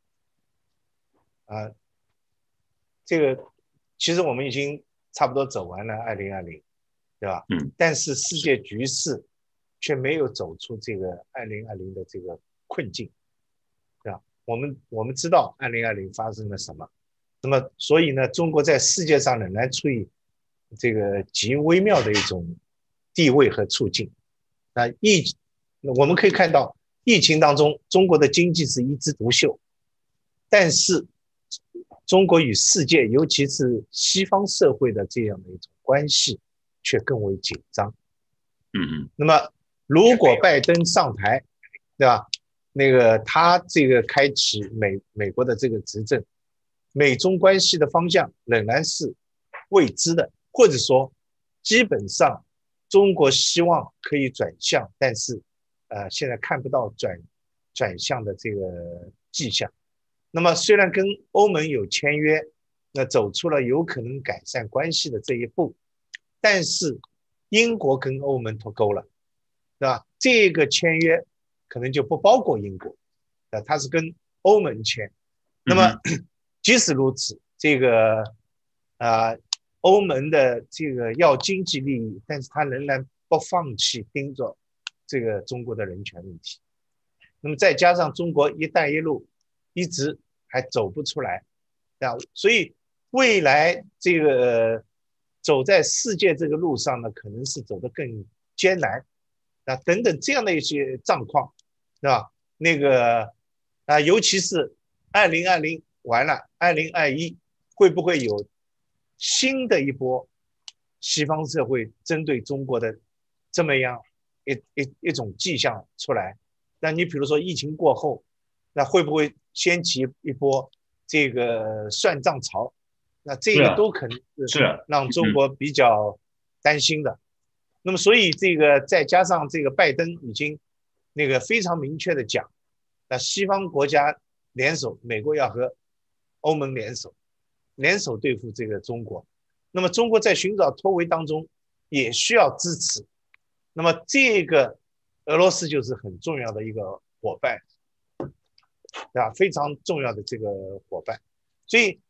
这个其实我们已经差不多走完了2020，对吧？但是世界局势却没有走出这个2020的这个困境，对吧？我们知道2020发生了什么，那么所以呢，中国在世界上仍然处于这个极微妙的一种地位和处境。我们可以看到，疫情当中，中国的经济是一枝独秀，但是中国与世界，尤其是西方社会的这样的一种关系，却更为紧张。那么，如果拜登上台，对吧？那个他这个开启美国的这个执政，美中关系的方向仍然是未知的，或者说，基本上中国希望可以转向，但是现在看不到转向的这个迹象。那么虽然跟欧盟有签约，那走出了有可能改善关系的这一步，但是英国跟欧盟脱钩了，对吧？这个签约可能就不包括英国，它是跟欧盟签。那么即使如此，这个欧盟的这个要经济利益，但是他仍然不放弃盯着这个中国的人权问题。那么再加上中国一带一路一直还走不出来，所以未来这个走在世界这个路上呢，可能是走得更艰难等等这样的一些状况，是吧？那个尤其是2020完了，2021会不会有新的一波西方社会针对中国的这么样一种迹象出来？那你比如说疫情过后，那会不会掀起一波这个算账潮？那这个都可能是让中国比较担心的。那么所以这个再加上这个拜登已经那个非常明确的讲，那西方国家联手，美国要和欧盟联手对付这个中国。那么中国在寻找脱围当中也需要支持。那么这个俄罗斯就是很重要的一个伙伴，对吧？非常重要的这个伙伴。所以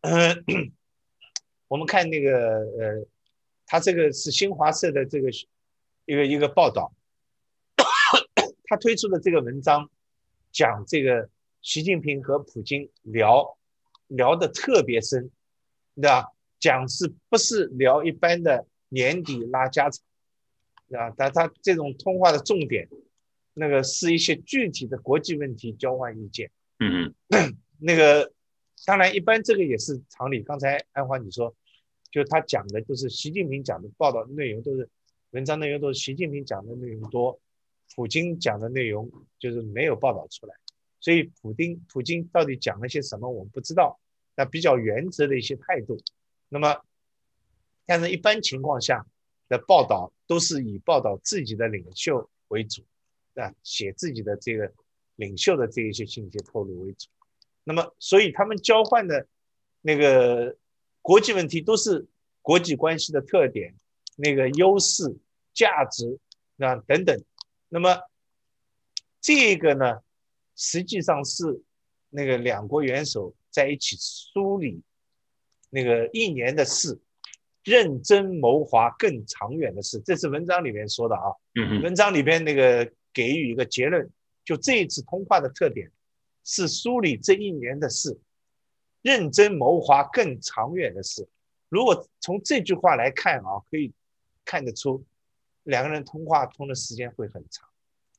我们看那个他这个是新华社的这个一个报道，他推出的这个文章讲这个习近平和普京聊得特别深，对吧？讲是不是聊一般的年底拉家常，对吧？他这种通话的重点，那个是一些具体的国际问题交换意见。那个当然一般这个也是常理。刚才安华你说，就他讲的就是习近平讲的报道内容都是文章内容都是习近平讲的内容多，普京讲的内容就是没有报道出来。所以普京到底讲了些什么我们不知道，那比较原则的一些态度。那么但是一般情况下的报道都是以报道自己的领袖为主，写自己的这个领袖的这一些信息透露为主。那么所以他们交换的那个国际问题都是国际关系的特点，那个优势价值等等。那么这个呢实际上是那个两国元首在一起梳理那个1年的事，认真谋划更长远的事。这是文章里面说的啊。文章里边那个给予一个结论，就这一次通话的特点是梳理这1年的事，认真谋划更长远的事。如果从这句话来看啊，可以看得出两个人通话通的时间会很长，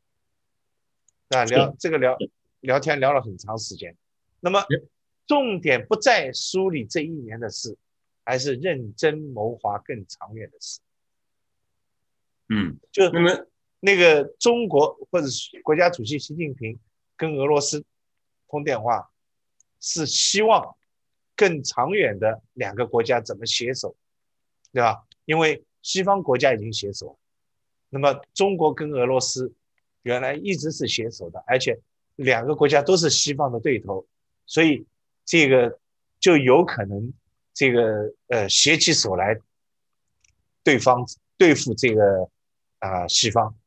聊天聊了很长时间。那么重点不在梳理这1年的事，还是认真谋划更长远的事。就那个中国或者国家主席习近平跟俄罗斯通电话，是希望更长远的两个国家怎么携手，对吧？因为西方国家已经携手了，那么中国跟俄罗斯原来一直是携手的，而且两个国家都是西方的对头，所以这个就有可能这个携起手来对付这个西方。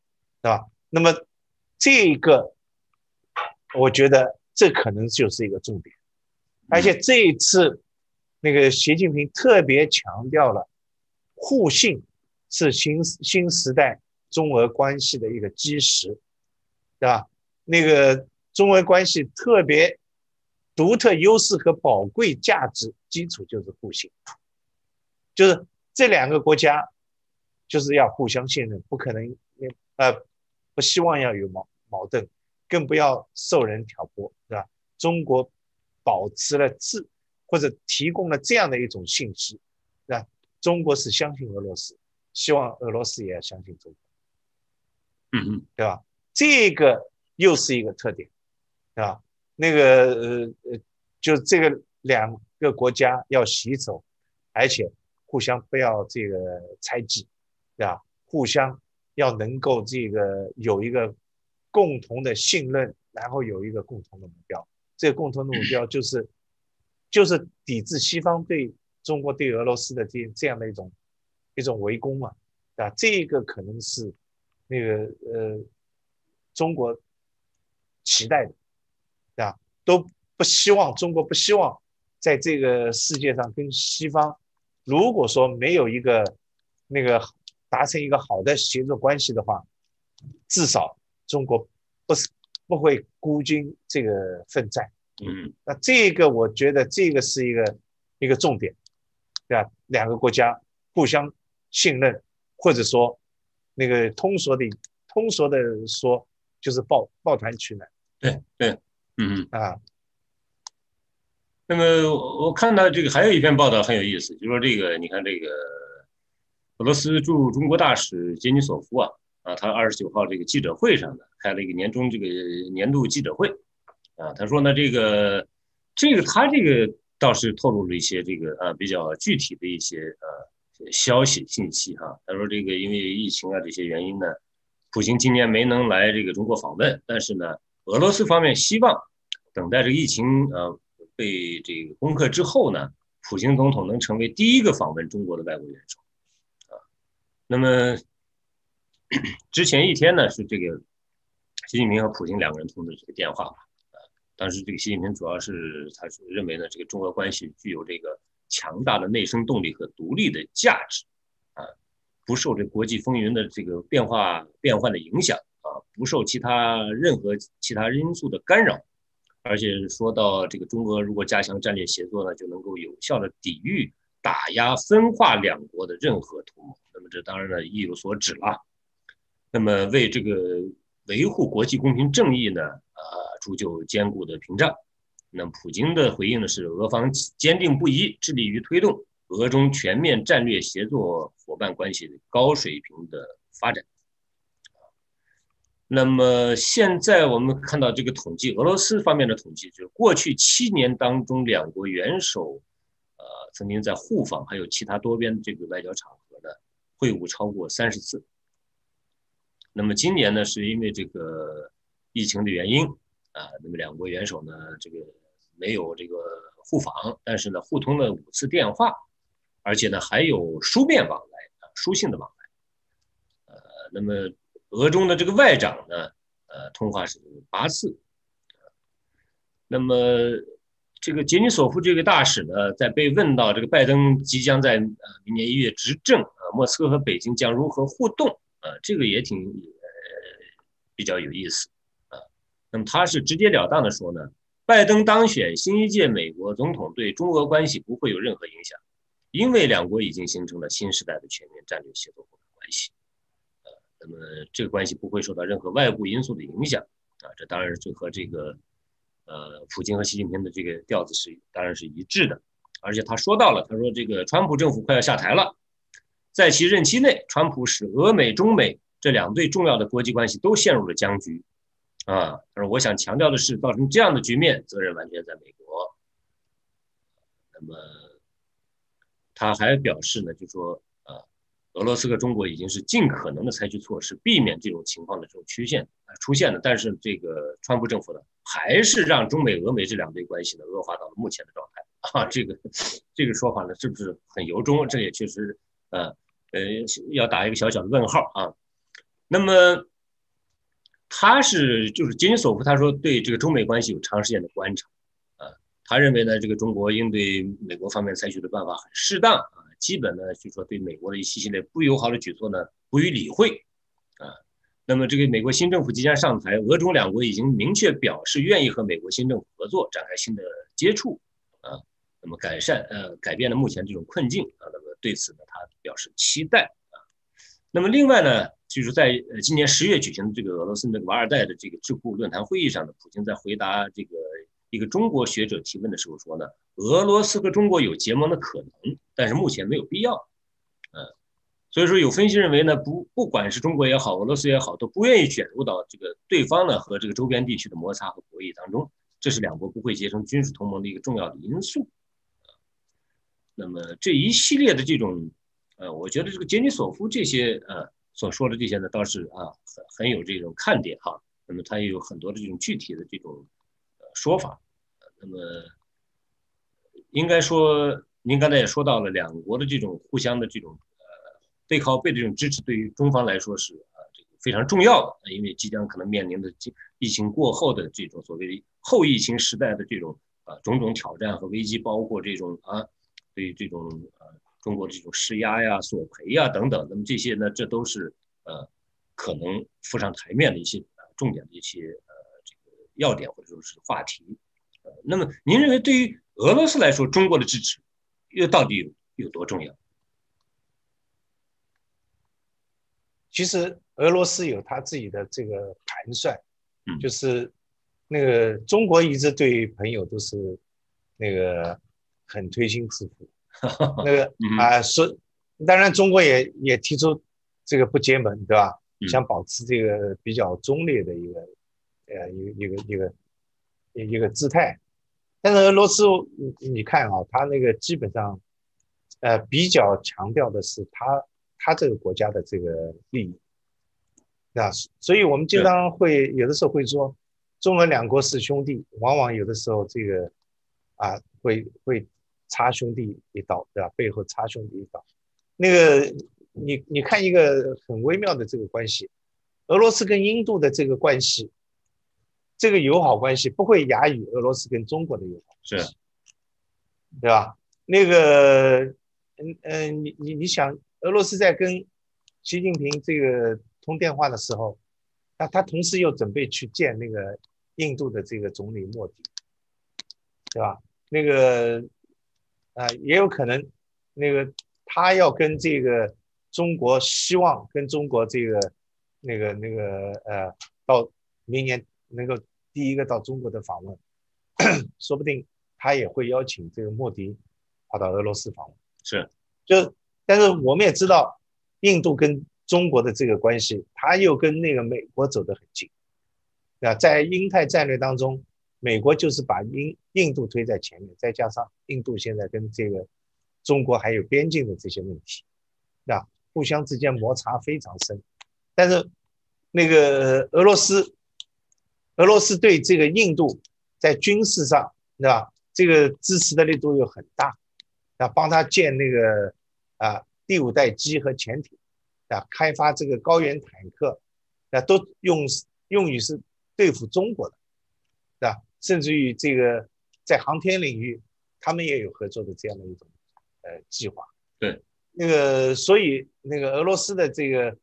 对吧？那么这个，我觉得这可能就是一个重点，而且这一次那个习近平特别强调了互信是新时代中俄关系的一个基石，对吧？那个中俄关系特别独特优势和宝贵价值基础就是互信，就是这两个国家就是要互相信任，不可能不希望要有矛盾，更不要受人挑拨，对吧？中国保持了或者提供了这样的一种信息，对吧？中国是相信俄罗斯，希望俄罗斯也要相信中国，对吧？这个又是一个特点，对吧？那个就这个两个国家要携手，而且互相不要这个猜忌，对吧？互相要能够这个有一个共同的信任，然后有一个共同的目标。这个共同的目标就是抵制西方对中国对俄罗斯的这样的一种围攻嘛，对吧？这个可能是那个中国期待的，对吧？中国不希望在这个世界上跟西方，如果说没有一个那个达成一个好的协作关系的话，至少中国不会孤军这个奋战。那这个我觉得这个是一个重点，对吧？两个国家互相信任，或者说那个通俗的说，就是抱团取暖。 对， 啊。 那么我看到这个还有一篇报道很有意思，就说这个你看这个俄罗斯驻中国大使杰尼索夫他29号这个记者会上呢开了一个年度记者会他说呢他这个倒是透露了一些这个比较具体的一些消息信息他说这个因为疫情这些原因呢，普京今年没能来这个中国访问，但是呢，俄罗斯方面希望等待这个疫情被这个攻克之后呢，普京总统能成为第一个访问中国的外国元首那么之前一天呢，是这个习近平和普京两个人通的这个电话当时这个习近平主要他是认为呢，这个中俄关系具有这个强大的内生动力和独立的价值不受这国际风云的这个变幻的影响不受任何其他因素的干扰。而且说到这个中俄如果加强战略协作呢，就能够有效的抵御、打压、分化两国的任何图谋。那么这当然呢意有所指了。那么为这个维护国际公平正义呢，铸就坚固的屏障。那么普京的回应呢是俄方坚定不移致力于推动俄中全面战略协作伙伴关系的高水平的发展。那么现在我们看到这个统计，俄罗斯方面的统计，就是过去7年当中，两国元首曾经在互访还有其他多边这个外交场合呢会晤超过30次。那么今年呢，是因为这个疫情的原因那么两国元首呢这个没有这个互访，但是呢互通了5次电话，而且呢还有书面往来书信的往来。那么俄中的这个外长呢，通话是8次。那么这个杰尼索夫这个大使呢，在被问到这个拜登即将在明年1月执政莫斯科和北京将如何互动这个也比较有意思那么他是直截了当的说呢，拜登当选新一届美国总统对中俄关系不会有任何影响，因为两国已经形成了新时代的全面战略协作伙伴关系。那么这个关系不会受到任何外部因素的影响这当然是和这个普京和习近平的这个调子当然是一致的。而且他说到了，他说这个川普政府快要下台了，在其任期内，川普使俄美、中美这2对重要的国际关系都陷入了僵局他说我想强调的是，造成这样的局面，责任完全在美国。那么他还表示呢，就说俄罗斯和中国已经是尽可能的采取措施，避免这种情况的这种出现的。但是这个川普政府呢，还是让中美、俄美这2对关系呢恶化到了目前的状态这个说法呢，是不是很由衷？这也确实要打一个小小的问号那么就是杰尼索夫他说对这个中美关系有长时间的观察，他认为呢这个中国应对美国方面采取的办法很适当基本呢就说对美国的一系列不友好的举措呢不予理会那么这个美国新政府即将上台，俄中两国已经明确表示愿意和美国新政府合作，展开新的接触那么改变了目前这种困境那么对此呢他表示期待那么另外呢，就是在今年10月举行的这个俄罗斯那个瓦尔代的这个智库论坛会议上呢，普京在回答这个一个中国学者提问的时候说呢，俄罗斯和中国有结盟的可能，但是目前没有必要。所以说有分析认为呢，不管是中国也好，俄罗斯也好，都不愿意卷入到这个对方呢和这个周边地区的摩擦和博弈当中，这是两国不会结成军事同盟的一个重要的因素。那么这一系列的这种我觉得这个杰尼索夫这些所说的这些呢，倒是很有这种看点哈。那么他也有很多的这种具体的这种说法。那么应该说，您刚才也说到了，两国的这种互相的这种背靠背的这种支持，对于中方来说是这个非常重要的，因为即将可能面临的疫情过后的这种所谓的后疫情时代的这种种种挑战和危机，包括这种对于这种中国的这种施压呀、索赔呀等等，那么这些呢，这都是可能浮上台面的一些重点的一些这个要点或者说是话题。那么您认为对于俄罗斯来说，中国的支持又到底有多重要？ 其实俄罗斯有他自己的这个盘算，就是那个中国一直对朋友都是那个很推心置腹。那个当然中国也提出这个不结盟，对吧？想保持这个比较中立的一个姿态。但是俄罗斯你看他那个基本上比较强调的是他这个国家的这个利益所以我们经常有的时候会说中俄两国是兄弟，往往有的时候这个会插兄弟一刀，对吧？背后插兄弟一刀。那个你看一个很微妙的这个关系，俄罗斯跟印度的这个关系，这个友好关系不会亚于俄罗斯跟中国的友好关系，对吧？那个你想，俄罗斯在跟习近平这个通电话的时候，他同时又准备去见那个印度的这个总理莫迪，对吧？那个也有可能，那个他要跟这个中国，希望跟中国这个到明年能够第一个到中国的访问，说不定他也会邀请这个莫迪跑到俄罗斯访问。但是我们也知道，印度跟中国的这个关系，他又跟那个美国走得很近。在印太战略当中，美国就是把印度推在前面，再加上印度现在跟这个中国还有边境的这些问题，互相之间摩擦非常深。但是那个俄罗斯对这个印度在军事上，对吧？这个支持的力度又很大，帮他建那个第5代机和潜艇，开发这个高原坦克，都用于是对付中国的，甚至于这个在航天领域，他们也有合作的这样的一种计划。 对， 那个所以那个俄罗斯的这个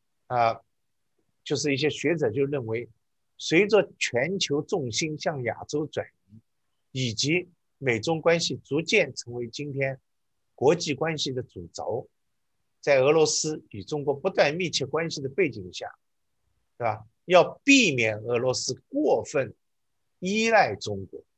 就是一些学者就认为，随着全球重心向亚洲转移，以及美中关系逐渐成为今天国际关系的主轴，在俄罗斯与中国不断密切关系的背景下，对吧？要避免俄罗斯过分依赖中国。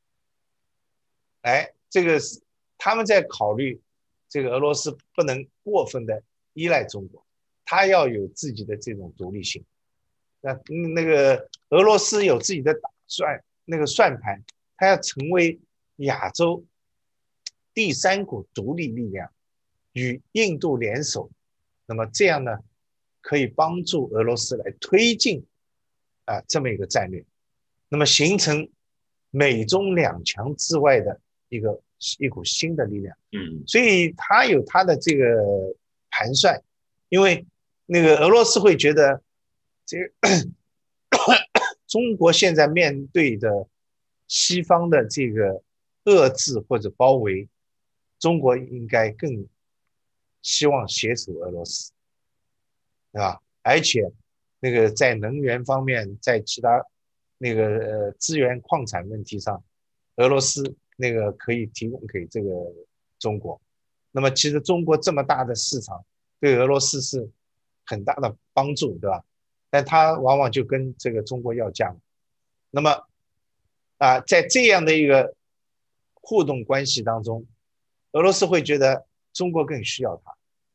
这个是他们在考虑这个俄罗斯不能过分的依赖中国，他要有自己的这种独立性。那个俄罗斯有自己的打算，那个算盘，他要成为亚洲第3股独立力量，与印度联手，那么这样呢，可以帮助俄罗斯来推进这么一个战略，那么形成美中两强之外的一股新的力量。所以他有他的这个盘算，因为那个俄罗斯会觉得这个中国现在面对的西方的这个遏制或者包围，中国应该更希望协助俄罗斯，对吧？而且那个在能源方面，在其他那个资源矿产问题上，俄罗斯那个可以提供给这个中国。那么其实中国这么大的市场，对俄罗斯是很大的帮助，对吧？但他往往就跟这个中国要价。那么在这样的一个互动关系当中，俄罗斯会觉得中国更需要他。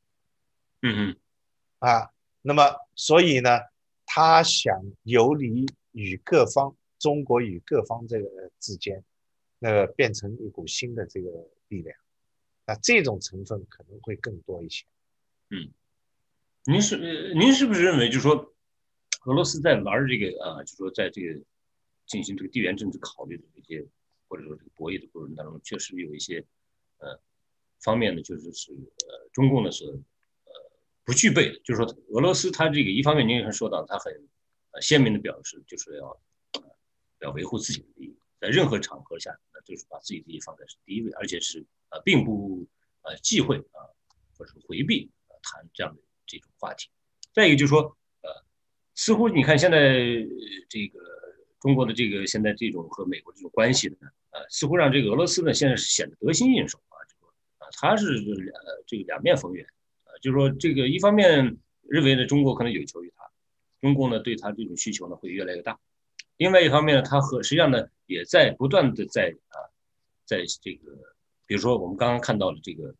那么所以呢，他想游离与各方，中国与各方这个之间，变成一股新的这个力量。那这种成分可能会更多一些。 您是不是认为，就是说，俄罗斯在玩这个就是说，在这个进行这个地缘政治考虑的这些，或者说这个博弈的过程当中，确实有一些方面呢，就是中共呢是不具备的。就是说，俄罗斯它这个一方面您也说到，它很鲜明的表示，就是要维护自己的利益，在任何场合下，就是把自己的利益放在第一位，而且是并不忌讳或者回避谈这样的这种话题。再一个就是说，似乎你看现在这个中国的这个现在这种和美国这种关系呢，似乎让这个俄罗斯呢现在是显得得心应手它是这个两面逢源就是说这个一方面认为呢中国可能有求于他，中共呢对他这种需求呢会越来越大，另外一方面呢，他实际上呢也在不断的在这个，比如说我们刚刚看到了这个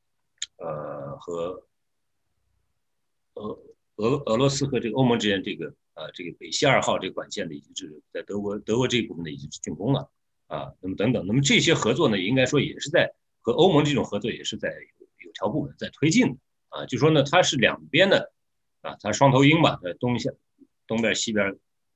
和俄罗斯和这个欧盟之间这个北溪2号这个管线的已经是在德国这一部分呢已经是竣工了那么等等，那么这些合作呢应该说也是在和欧盟这种合作也是在有条不紊在推进的就说呢它是两边的它双头鹰吧，东边西边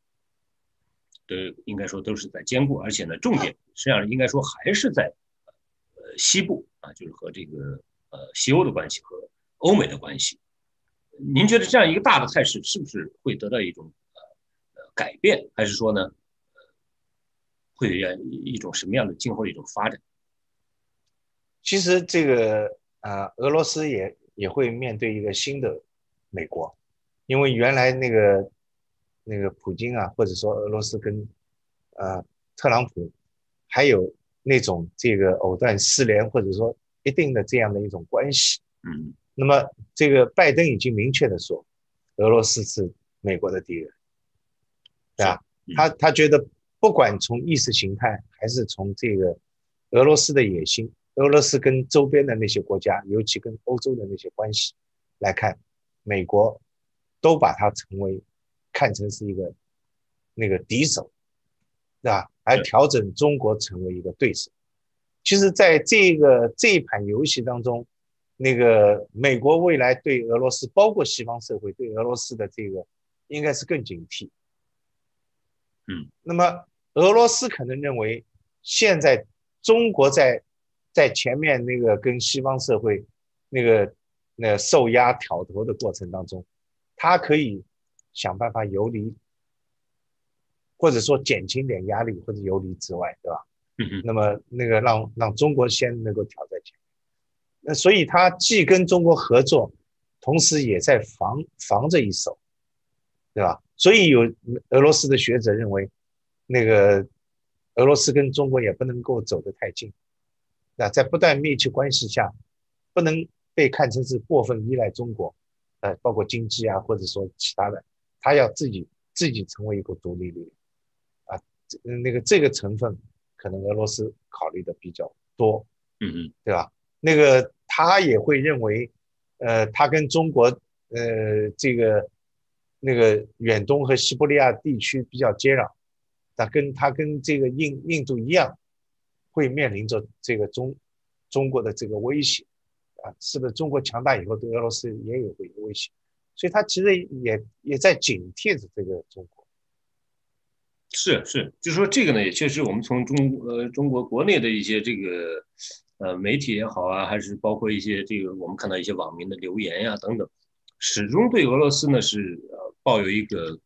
应该说都是在兼顾，而且呢重点实际上应该说还是在西部就是和这个西欧的关系和欧美的关系。您觉得这样一个大的态势是不是会得到一种改变，还是说呢会有一种什么样的今后的一种发展？ 其实这个俄罗斯也会面对一个新的美国，因为原来那个普京或者说俄罗斯跟特朗普还有那种这个藕断丝连或者说一定的这样的一种关系。那么这个拜登已经明确的说，俄罗斯是美国的敌人，对吧？他觉得不管从意识形态还是从这个俄罗斯的野心，俄罗斯跟周边的那些国家，尤其跟欧洲的那些关系来看，美国都把它看成是一个那个敌手，对吧？而调整中国成为一个对手。其实在这一盘游戏当中，那个美国未来对俄罗斯，包括西方社会对俄罗斯的这个应该是更警惕。那么俄罗斯可能认为现在中国在前面那个跟西方社会那个受压挑头的过程当中，他可以想办法游离，或者说减轻点压力或者游离之外，对吧？那么那个让中国先能够挑在前面。那所以他既跟中国合作，同时也在防着一手，对吧？所以有俄罗斯的学者认为，那个俄罗斯跟中国也不能够走得太近，在不断密切关系下，不能被看成是过分依赖中国，包括经济或者说其他的，他要自己成为一个独立力量这个成分可能俄罗斯考虑的比较多，对吧？那个他也会认为，他跟中国这个那个远东和西伯利亚地区比较接壤，他跟这个印度一样，会面临着这个中国的这个威胁是不是中国强大以后对俄罗斯也有一个威胁，所以他其实也在警惕着这个中国。 是，就是说这个呢，也确实我们从中国国内的一些这个媒体也好还是包括一些这个我们看到一些网民的留言等等，始终对俄罗斯呢是抱有一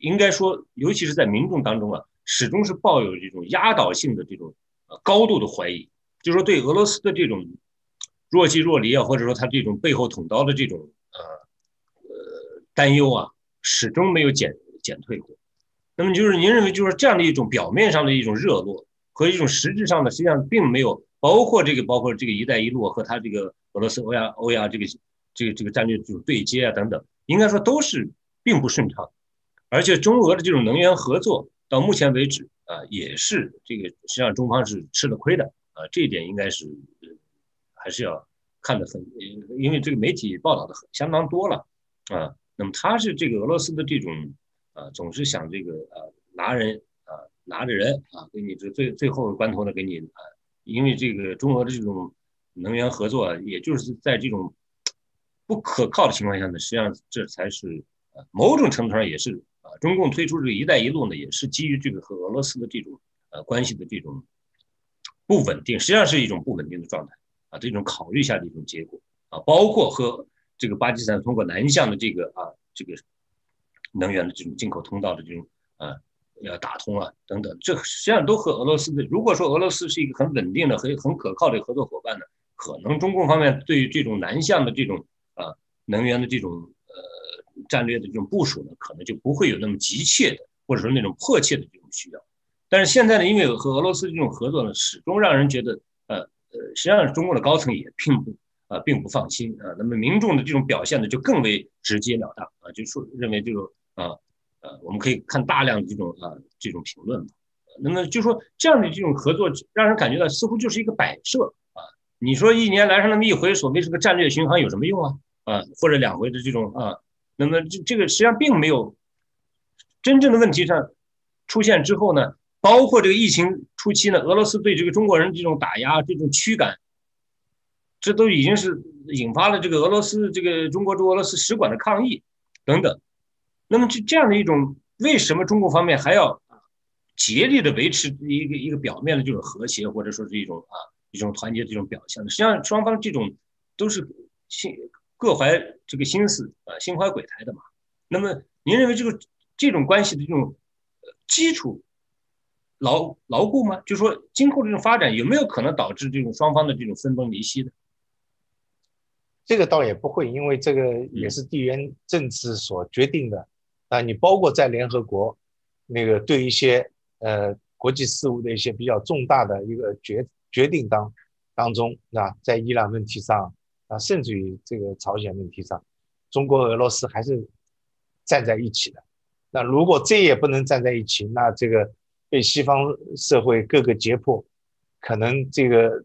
应该说，尤其是在民众当中啊，始终是抱有这种压倒性的这种高度的怀疑，就是说对俄罗斯的这种若即若离啊，或者说他这种背后捅刀的这种担忧啊，始终没有减退过。那么就是您认为，就是这样的一种表面上的一种热络和一种实质上的，实际上并没有包括这个“一带一路”和它这个俄罗斯欧亚这个战略这种对接啊等等，应该说都是并不顺畅。而且中俄的这种能源合作到目前为止啊，也是这个实际上中方是吃了亏的啊，这一点应该是还是要看得很，因为这个媒体报道的相当多了啊。那么他是这个俄罗斯的这种总是想这个拿着人啊，给你这最后关头呢给你因为这个中俄的这种能源合作，也就是在这种不可靠的情况下呢，实际上这才是某种程度上也是中共推出这个“一带一路”呢，也是基于这个和俄罗斯的这种关系的这种不稳定，实际上是一种不稳定的状态啊，这种考虑下的一种结果啊，包括和这个巴基斯坦通过南向的这个能源的这种进口通道的这种要打通啊等等，这实际上都和俄罗斯的，如果说俄罗斯是一个很稳定的和很可靠的合作伙伴呢，可能中共方面对于这种南向的这种能源的这种战略的这种部署呢，可能就不会有那么急切的或者说那种迫切的这种需要。但是现在呢，因为和俄罗斯这种合作呢，始终让人觉得实际上中国的高层也并不放心啊。那么民众的这种表现呢，就更为直截了当啊，就说认为这种我们可以看大量的这种评论嘛。那么就说这样的这种合作，让人感觉到似乎就是一个摆设啊。你说一年来上那么一回，所谓是个战略巡航有什么用啊？或者2回的这种那么这个实际上并没有真正的问题上出现之后呢，包括这个疫情初期呢，俄罗斯对这个中国人这种打压、这种驱赶，这都已经是引发了这个中国驻俄罗斯使馆的抗议等等。那么这样的一种，为什么中国方面还要竭力的维持一个表面的这种和谐，或者说是一种团结的这种表现呢？实际上双方这种都是各怀这个心思心怀鬼胎的嘛。那么您认为这种关系的这种基础牢固吗？就是说今后这种发展有没有可能导致这种双方的这种分崩离析呢？ 这个倒也不会，因为这个也是地缘政治所决定的你包括在联合国那个对一些国际事务的一些比较重大的一个决定当中在伊朗问题上甚至于这个朝鲜问题上，中国俄罗斯还是站在一起的。那如果这也不能站在一起，那这个被西方社会各个胁迫，可能这个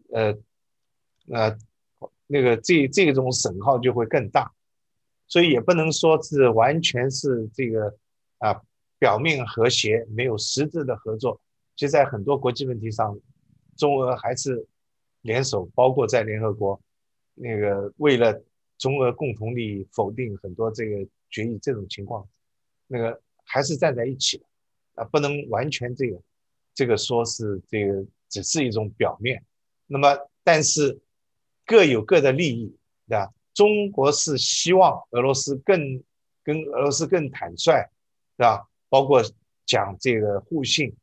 这种损耗就会更大。所以也不能说是完全是这个表面和谐，没有实质的合作。其实在很多国际问题上，中俄还是联手，包括在联合国那个为了中俄共同利益否定很多这个决议，这种情况那个还是站在一起的不能完全这个说是这个只是一种表面。那么但是各有各的利益，对吧？中国是希望俄罗斯跟俄罗斯更坦率，对吧？包括讲这个互信，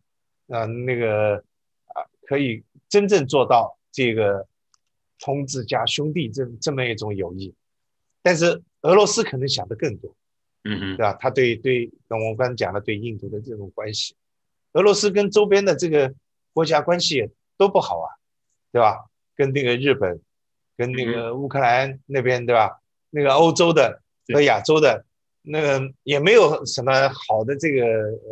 可以真正做到这个同志加兄弟这么一种友谊。但是俄罗斯可能想的更多，对吧？他对跟我刚才讲的对印度的这种关系，俄罗斯跟周边的这个国家关系都不好对吧？跟那个日本，跟那个乌克兰那边，对吧？那个欧洲的和亚洲的，那个也没有什么好的这个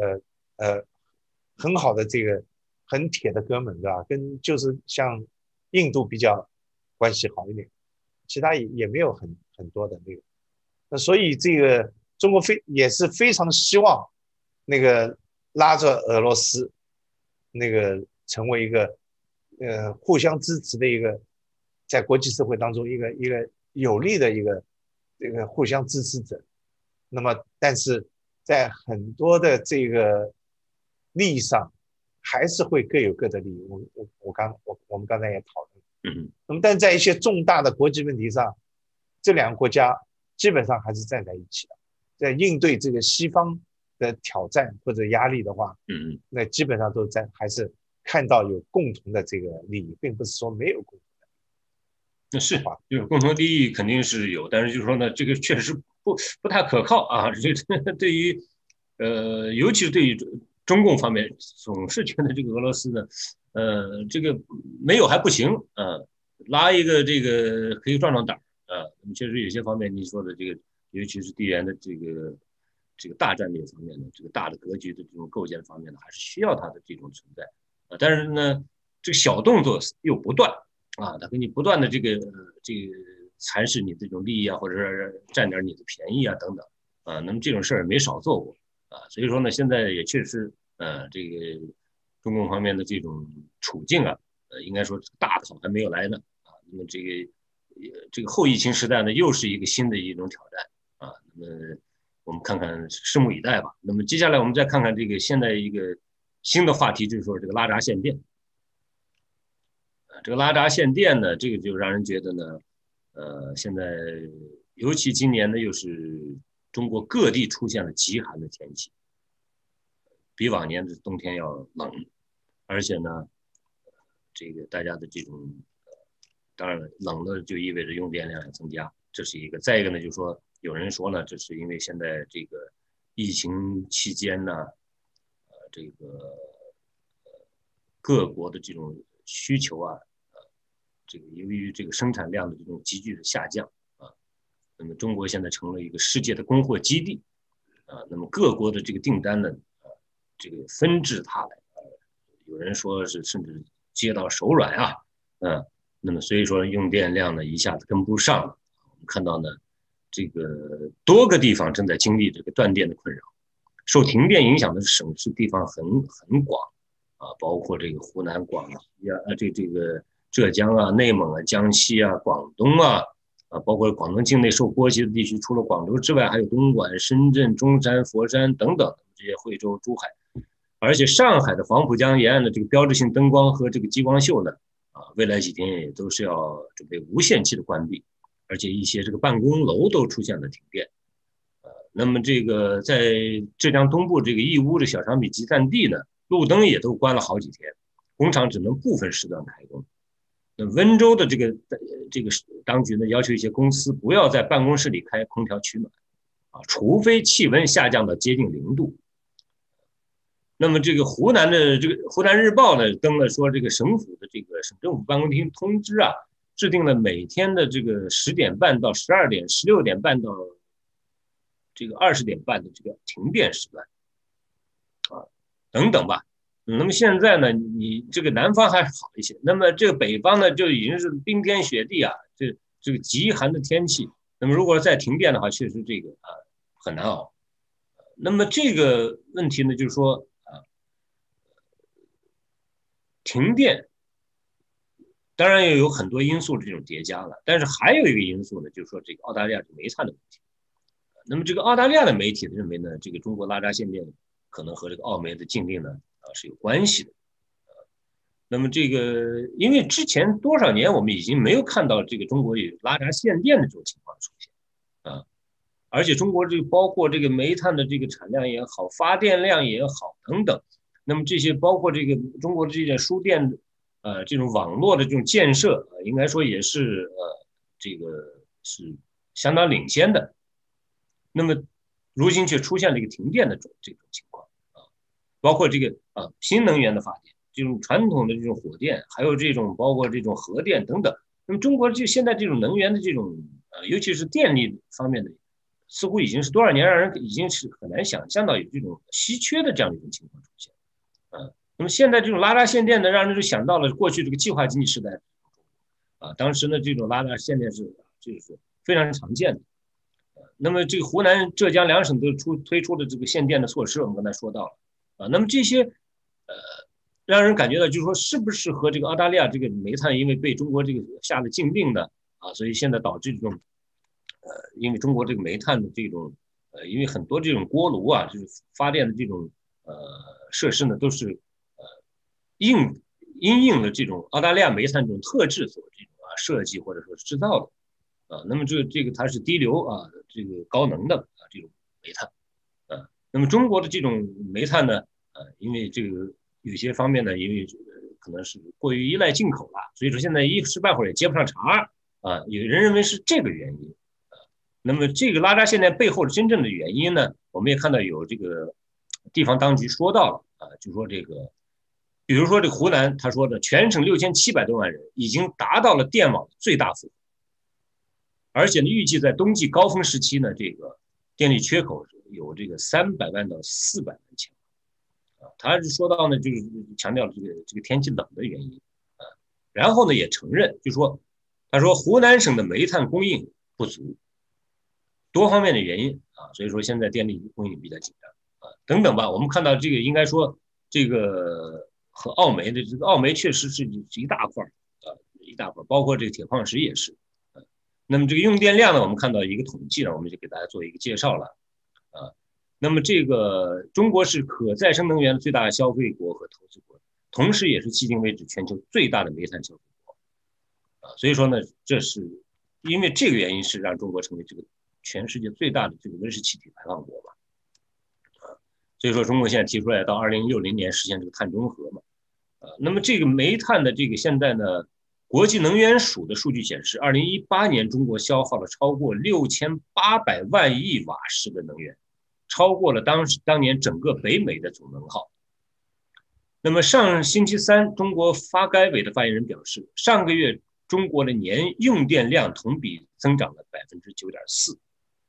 很好的这个很铁的哥们，对吧？就是像印度比较关系好一点，其他也没有很多的那个。那所以这个中国也是非常希望那个拉着俄罗斯那个成为一个互相支持的一个在国际社会当中一个有利的一个这个互相支持者。那么但是在很多的这个利益上还是会各有各的利益。我们刚才也讨论，那么但在一些重大的国际问题上，这两个国家基本上还是站在一起的，在应对这个西方的挑战或者压力的话，那基本上都还是看到有共同的这个利益，并不是说没有共同的利益。 那是就是共同利益肯定是有，但是就是说呢，这个确实不太可靠啊。这对于尤其是对于中共方面，总是觉得这个俄罗斯呢，这个没有还不行啊，拉一个这个可以壮壮胆啊。那么确实有些方面你说的这个，尤其是地缘的这个大战略方面的这个大的格局的这种构建方面呢，还是需要它的这种存在啊。但是呢，这个小动作又不断啊，它给你不断的这个蚕食你这种利益啊，或者是占点你的便宜啊等等啊。那么这种事儿没少做过啊，所以说呢，现在也确实这个中共方面的这种处境啊，应该说大考还没有来呢啊。那么这个后疫情时代呢，又是一个新的一种挑战啊。那么我们看看，拭目以待吧。那么接下来我们再看看这个现在一个新的话题，就是说这个拉闸限电。这个拉闸限电呢，这个就让人觉得呢，现在尤其今年呢，又是中国各地出现了极寒的天气，比往年的冬天要冷，而且呢，这个大家的这种，当然冷了就意味着用电量要增加，这是一个。再一个呢，就是说有人说呢，这是因为现在这个疫情期间呢，这个各国的这种需求啊，这个由于这个生产量的这种急剧的下降啊，那么中国现在成了一个世界的供货基地啊，那么各国的这个订单呢，这个纷至沓来，有人说是甚至接到手软啊，那么所以说用电量呢一下子跟不上了。我们看到呢，这个多个地方正在经历这个断电的困扰，受停电影响的省市地方很广啊，包括这个湖南、广西啊，这个浙江啊、内蒙啊、江西啊、广东啊，包括广东境内受波及的地区，除了广州之外，还有东莞、深圳、中山、佛山等等这些惠州、珠海，而且上海的黄浦江沿岸的这个标志性灯光和这个激光秀呢，未来几天也都是要准备无限期的关闭，而且一些这个办公楼都出现了停电。那么这个在浙江东部这个义乌的小商品集散地呢，路灯也都关了好几天，工厂只能部分时段开工。那温州的这个当局呢，要求一些公司不要在办公室里开空调取暖啊，除非气温下降到接近0度。那么这个湖南的这个湖南日报呢登了说，这个省府的这个省政府办公厅通知啊，制定了每天的这个10点半到12点、16点半到这个20点半的这个停电时段啊，等等吧。那么现在呢，你这个南方还好一些，那么这个北方呢就已经是冰天雪地啊，这个极寒的天气。那么如果再停电的话，确实这个很难熬。那么这个问题呢，就是说停电当然也有很多因素这种叠加了，但是还有一个因素呢，就是说这个澳大利亚煤炭的问题。那么这个澳大利亚的媒体认为呢，这个中国拉闸限电可能和这个澳煤的禁令呢是有关系的。那么这个因为之前多少年我们已经没有看到这个中国有拉闸限电的这种情况出现啊，而且中国这个包括这个煤炭的这个产量也好，发电量也好等等，那么这些包括这个中国这些输电这种网络的这种建设，应该说也是这个是相当领先的。那么如今却出现了一个停电的这种情况啊，包括这个新能源的发电，这种传统的这种火电，还有这种包括这种核电等等。那么中国就现在这种能源的这种尤其是电力方面的，似乎已经是多少年让人已经是很难想象到有这种稀缺的这样的一种情况出现。那么现在这种拉闸限电呢，让人就想到了过去这个计划经济时代当时呢这种拉闸限电就是非常常见的。那么这个湖南、浙江两省都推出的这个限电的措施，我们刚才说到了那么这些让人感觉到就是说，是不是和这个澳大利亚这个煤炭因为被中国这个下了禁令呢所以现在导致这种因为中国这个煤炭的这种因为很多这种锅炉就是发电的这种设施呢，都是因应了这种澳大利亚煤炭这种特质所这种设计或者说是制造的。那么这个它是低硫这个高能的这种煤炭那么中国的这种煤炭呢，因为这个有些方面呢，因为可能是过于依赖进口了，所以说现在一时半会儿也接不上茬啊。有人认为是这个原因。那么这个拉闸限电背后的真正的原因呢，我们也看到有这个地方当局说到了就说这个，比如说这个湖南，他说的全省6700多万人已经达到了电网最大负荷，而且呢，预计在冬季高峰时期呢，这个电力缺口有这个300万到400万千瓦他是说到呢，就是强调这个天气冷的原因然后呢也承认，就说他说湖南省的煤炭供应不足。多方面的原因所以说现在电力供应比较紧张等等吧。我们看到这个应该说这个和澳煤的这个澳煤确实是一大块一大块，包括这个铁矿石也是那么这个用电量呢，我们看到一个统计呢，我们就给大家做一个介绍了那么这个中国是可再生能源的最大消费国和投资国，同时也是迄今为止全球最大的煤炭消费国所以说呢，这是因为这个原因是让中国成为这个全世界最大的这个温室气体排放国嘛所以说中国现在提出来到2060年实现这个碳中和嘛那么这个煤炭的这个现在呢，国际能源署的数据显示，2018年中国消耗了超过6800万亿瓦时的能源，超过了当年整个北美的总能耗。那么上星期三，中国发改委的发言人表示，上个月中国的年用电量同比增长了9.4%。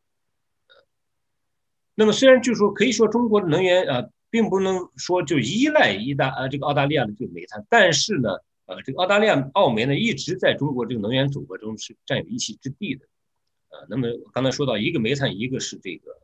那么虽然就说可以说中国的能源并不能说就依赖这个澳大利亚的这个煤炭，但是呢这个澳大利亚澳煤呢一直在中国这个能源组合中是占有一席之地的那么刚才说到一个煤炭，一个是这个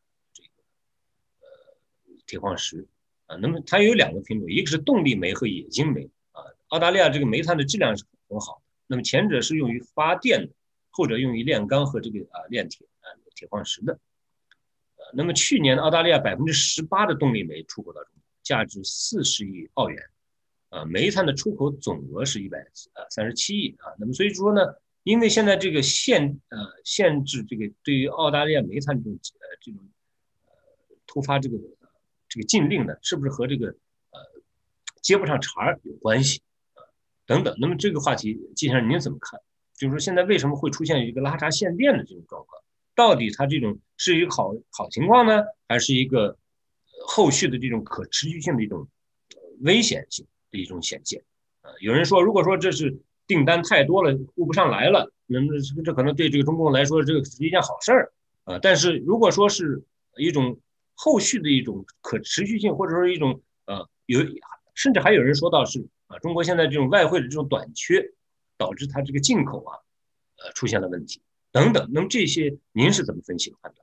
铁矿石那么它有2个品种，一个是动力煤和冶金煤澳大利亚这个煤炭的质量是很好的，那么前者是用于发电的，后者用于炼钢和这个炼铁矿石的那么去年澳大利亚18%的动力煤出口到中国，价值40亿澳元煤炭的出口总额是137亿那么所以说呢，因为现在这个限制这个对于澳大利亚煤炭这种突发这个禁令呢，是不是和这个接不上茬有关系等等。那么这个话题，季先生您怎么看？就是说现在为什么会出现一个拉闸限电的这种状况？到底它这种是一个好情况呢，还是一个后续的这种可持续性的一种危险性的一种显现有人说，如果说这是订单太多了，顾不上来了，那么这可能对这个中共来说，这个是一件好事儿但是如果说是一种后续的一种可持续性，或者说一种甚至还有人说到是中国现在这种外汇的这种短缺，导致它这个进口出现了问题等等。那么这些您是怎么分析和判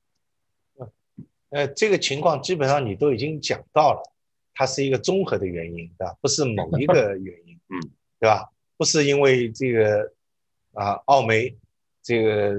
断？这个情况基本上你都已经讲到了，它是一个综合的原因，对吧？不是某一个原因，对吧？不是因为这个澳煤这个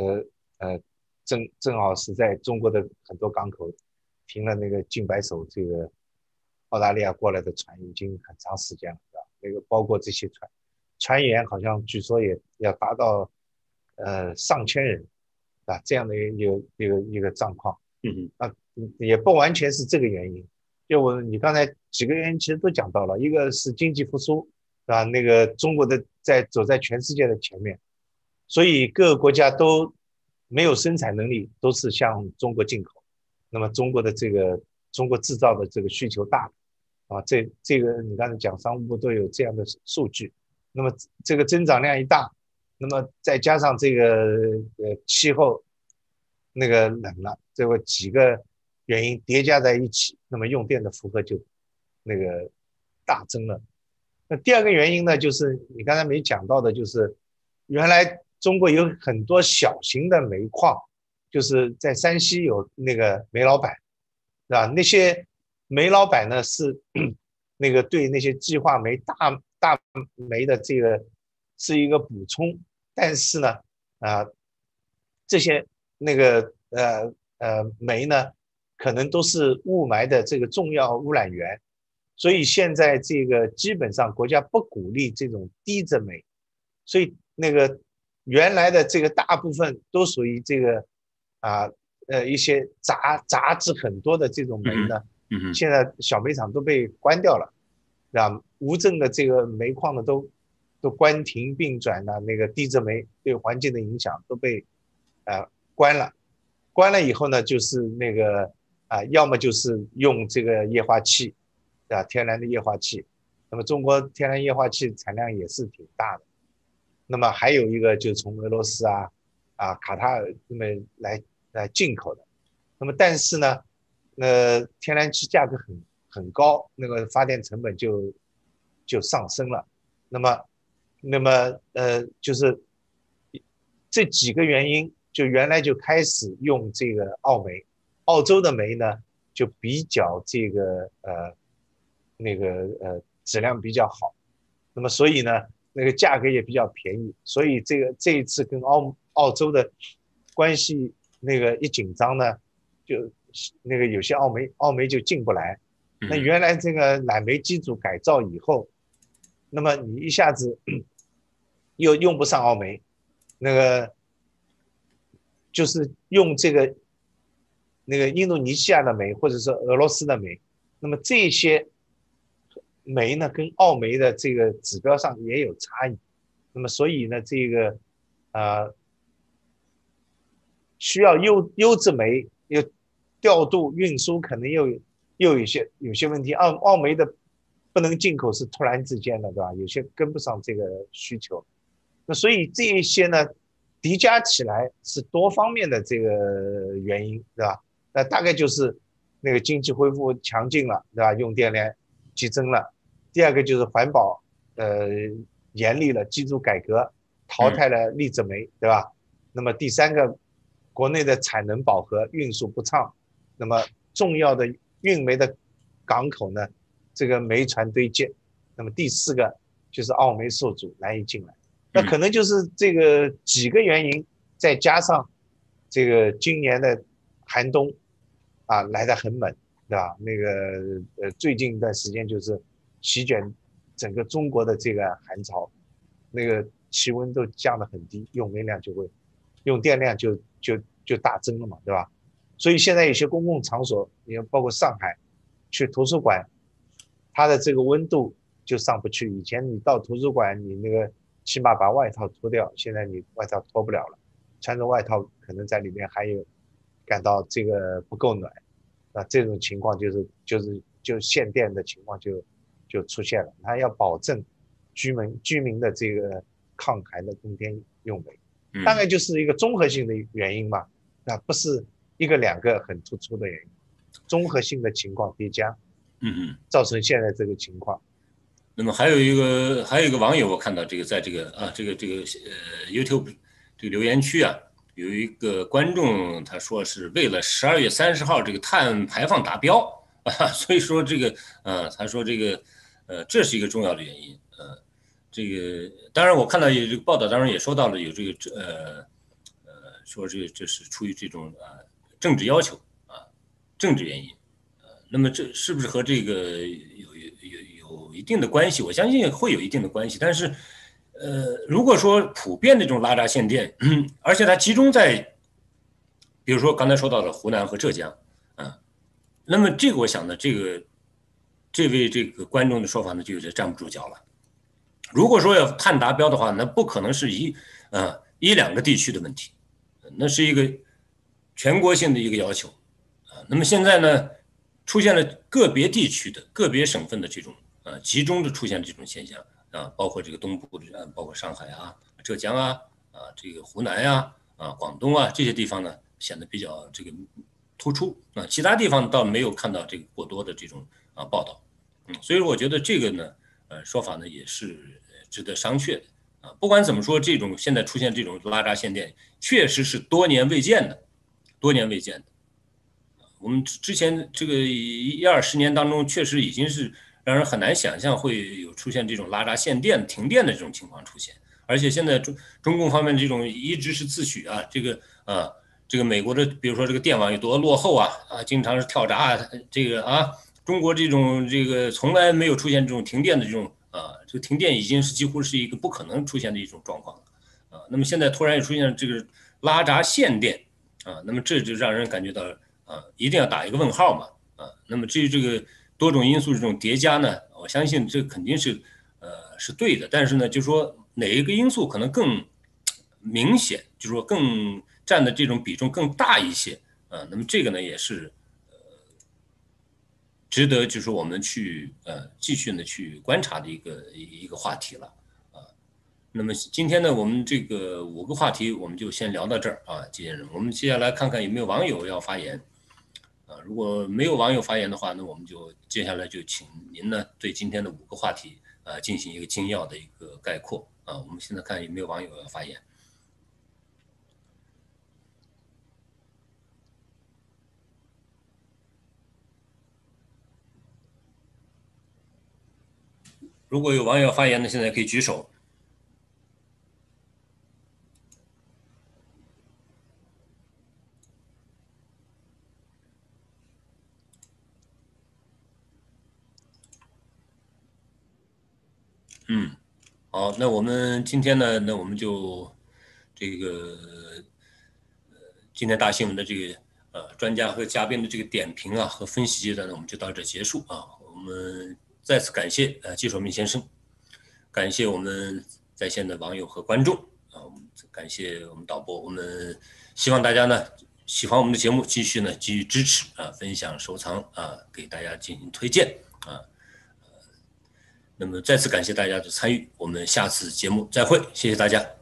正好是在中国的很多港口停了那个近百艘这个澳大利亚过来的船，已经很长时间了，对吧？那个包括这些船员好像据说也要达到上千人这样的一个状况。也不完全是这个原因。就你刚才几个原因其实都讲到了，一个是经济复苏，那个中国的走在全世界的前面，所以各个国家都没有生产能力，都是向中国进口。那么中国的这个中国制造的这个需求大这个你刚才讲商务部都有这样的数据。那么这个增长量一大，那么再加上这个气候那个冷了，这个几个原因叠加在一起，那么用电的负荷就那个大增了。那第二个原因呢，就是你刚才没讲到的，就是原来中国有很多小型的煤矿，就是在山西有那个煤老板，是吧？那些煤老板呢是那个对那些计划煤大煤的这个是一个补充，但是呢这些那个煤呢可能都是雾霾的这个重要污染源，所以现在这个基本上国家不鼓励这种低质煤，所以那个原来的这个大部分都属于这个一些杂质很多的这种煤呢，现在小煤厂都被关掉了，啊，无证的这个煤矿呢都关停并转了，那个低质煤对环境的影响都被关了，关了以后呢，就是那个要么就是用这个液化气，天然的液化气，那么中国天然液化气产量也是挺大的，那么还有一个就是从俄罗斯卡塔尔那么来进口的，那么但是呢，天然气价格很高，那个发电成本就上升了，那么就是这几个原因，就原来就开始用这个澳煤，澳洲的煤呢就比较这个质量比较好，那么所以呢那个价格也比较便宜，所以这一次跟澳洲的关系那个一紧张呢，就那个有些澳煤就进不来。那原来这个缆煤机组改造以后，那么你一下子又用不上澳煤，那个就是用这个那个印度尼西亚的煤或者是俄罗斯的煤，那么这些煤呢跟澳煤的这个指标上也有差异，那么所以呢这个需要优质煤又调度运输可能又有些问题，澳煤的不能进口是突然之间的，对吧？有些跟不上这个需求，那所以这一些呢叠加起来是多方面的这个原因，对吧？那大概就是那个经济恢复强劲了，对吧？用电量激增了。第二个就是环保严厉了，机组改革淘汰了粒子煤，对吧？那么第三个，国内的产能饱和，运输不畅，那么重要的运煤的港口呢，这个煤船堆积，那么第四个就是澳煤受阻，难以进来。那可能就是这个几个原因，再加上这个今年的寒冬来得很猛，对吧？那个最近一段时间就是席卷整个中国的这个寒潮，那个气温都降得很低，用电量就大增了嘛，对吧？所以现在有些公共场所，你包括上海，去图书馆，它的这个温度就上不去。以前你到图书馆，你那个起码把外套脱掉，现在你外套脱不了了，穿着外套可能在里面还有感到这个不够暖，这种情况就限电的情况就出现了。它要保证居民的这个抗寒的冬天用煤，大概就是一个综合性的原因嘛，不是一个两个很突出的原因，综合性的情况叠加，造成现在这个情况。 那么还有一个网友，我看到这个在这个YouTube 这个留言区有一个观众他说是为了12月30号这个碳排放达标所以说这个他说这个这是一个重要的原因这个当然我看到有这个报道，当然也说到了有这个说这是出于这种政治要求政治原因那么这是不是和这个有一定的关系？我相信会有一定的关系，但是如果说普遍的这种拉闸限电，而且它集中在比如说刚才说到的湖南和浙江那么这个我想呢，这位这个观众的说法呢就有点站不住脚了。如果说要碳达标的话，那不可能是一两个地区的问题，那是一个全国性的一个要求那么现在呢，出现了个别地区的个别省份的这种集中的出现这种现象包括这个东部包括上海浙江这个湖南广东这些地方呢显得比较这个突出其他地方倒没有看到这个过多的这种报道所以我觉得这个呢说法呢也是值得商榷的不管怎么说，这种现在出现这种拉闸限电，确实是多年未见的。我们之前这个10-20年当中，确实已经是让人很难想象会有出现这种拉闸限电、停电的这种情况出现。而且现在中共方面这种一直是自诩这个美国的，比如说这个电网有多落后经常是跳闸这个中国这个从来没有出现这种停电的这种这个停电已经是几乎是一个不可能出现的一种状况了那么现在突然又出现这个拉闸限电那么这就让人感觉到一定要打一个问号嘛那么至于这个多种因素这种叠加呢，我相信这肯定是是对的，但是呢，就是说哪一个因素可能更明显，就是说更占的这种比重更大一些那么这个呢也是值得就是我们去继续呢去观察的一个话题了那么今天呢，我们这个5个话题我们就先聊到这儿季先生，我们接下来看看有没有网友要发言如果没有网友发言的话，那我们就接下来就请您呢对今天的5个话题进行一个精要的一个概括我们现在看有没有网友要发言。如果有网友发言呢，现在可以举手。好，那我们今天呢，那我们就这个今天大新闻的这个专家和嘉宾的这个点评和分析阶段呢，我们就到这结束我们再次感谢季守明先生，感谢我们在线的网友和观众我们感谢我们导播，我们希望大家呢喜欢我们的节目，继续支持分享收藏给大家进行推荐那么再次感谢大家的参与，我们下次节目再会，谢谢大家。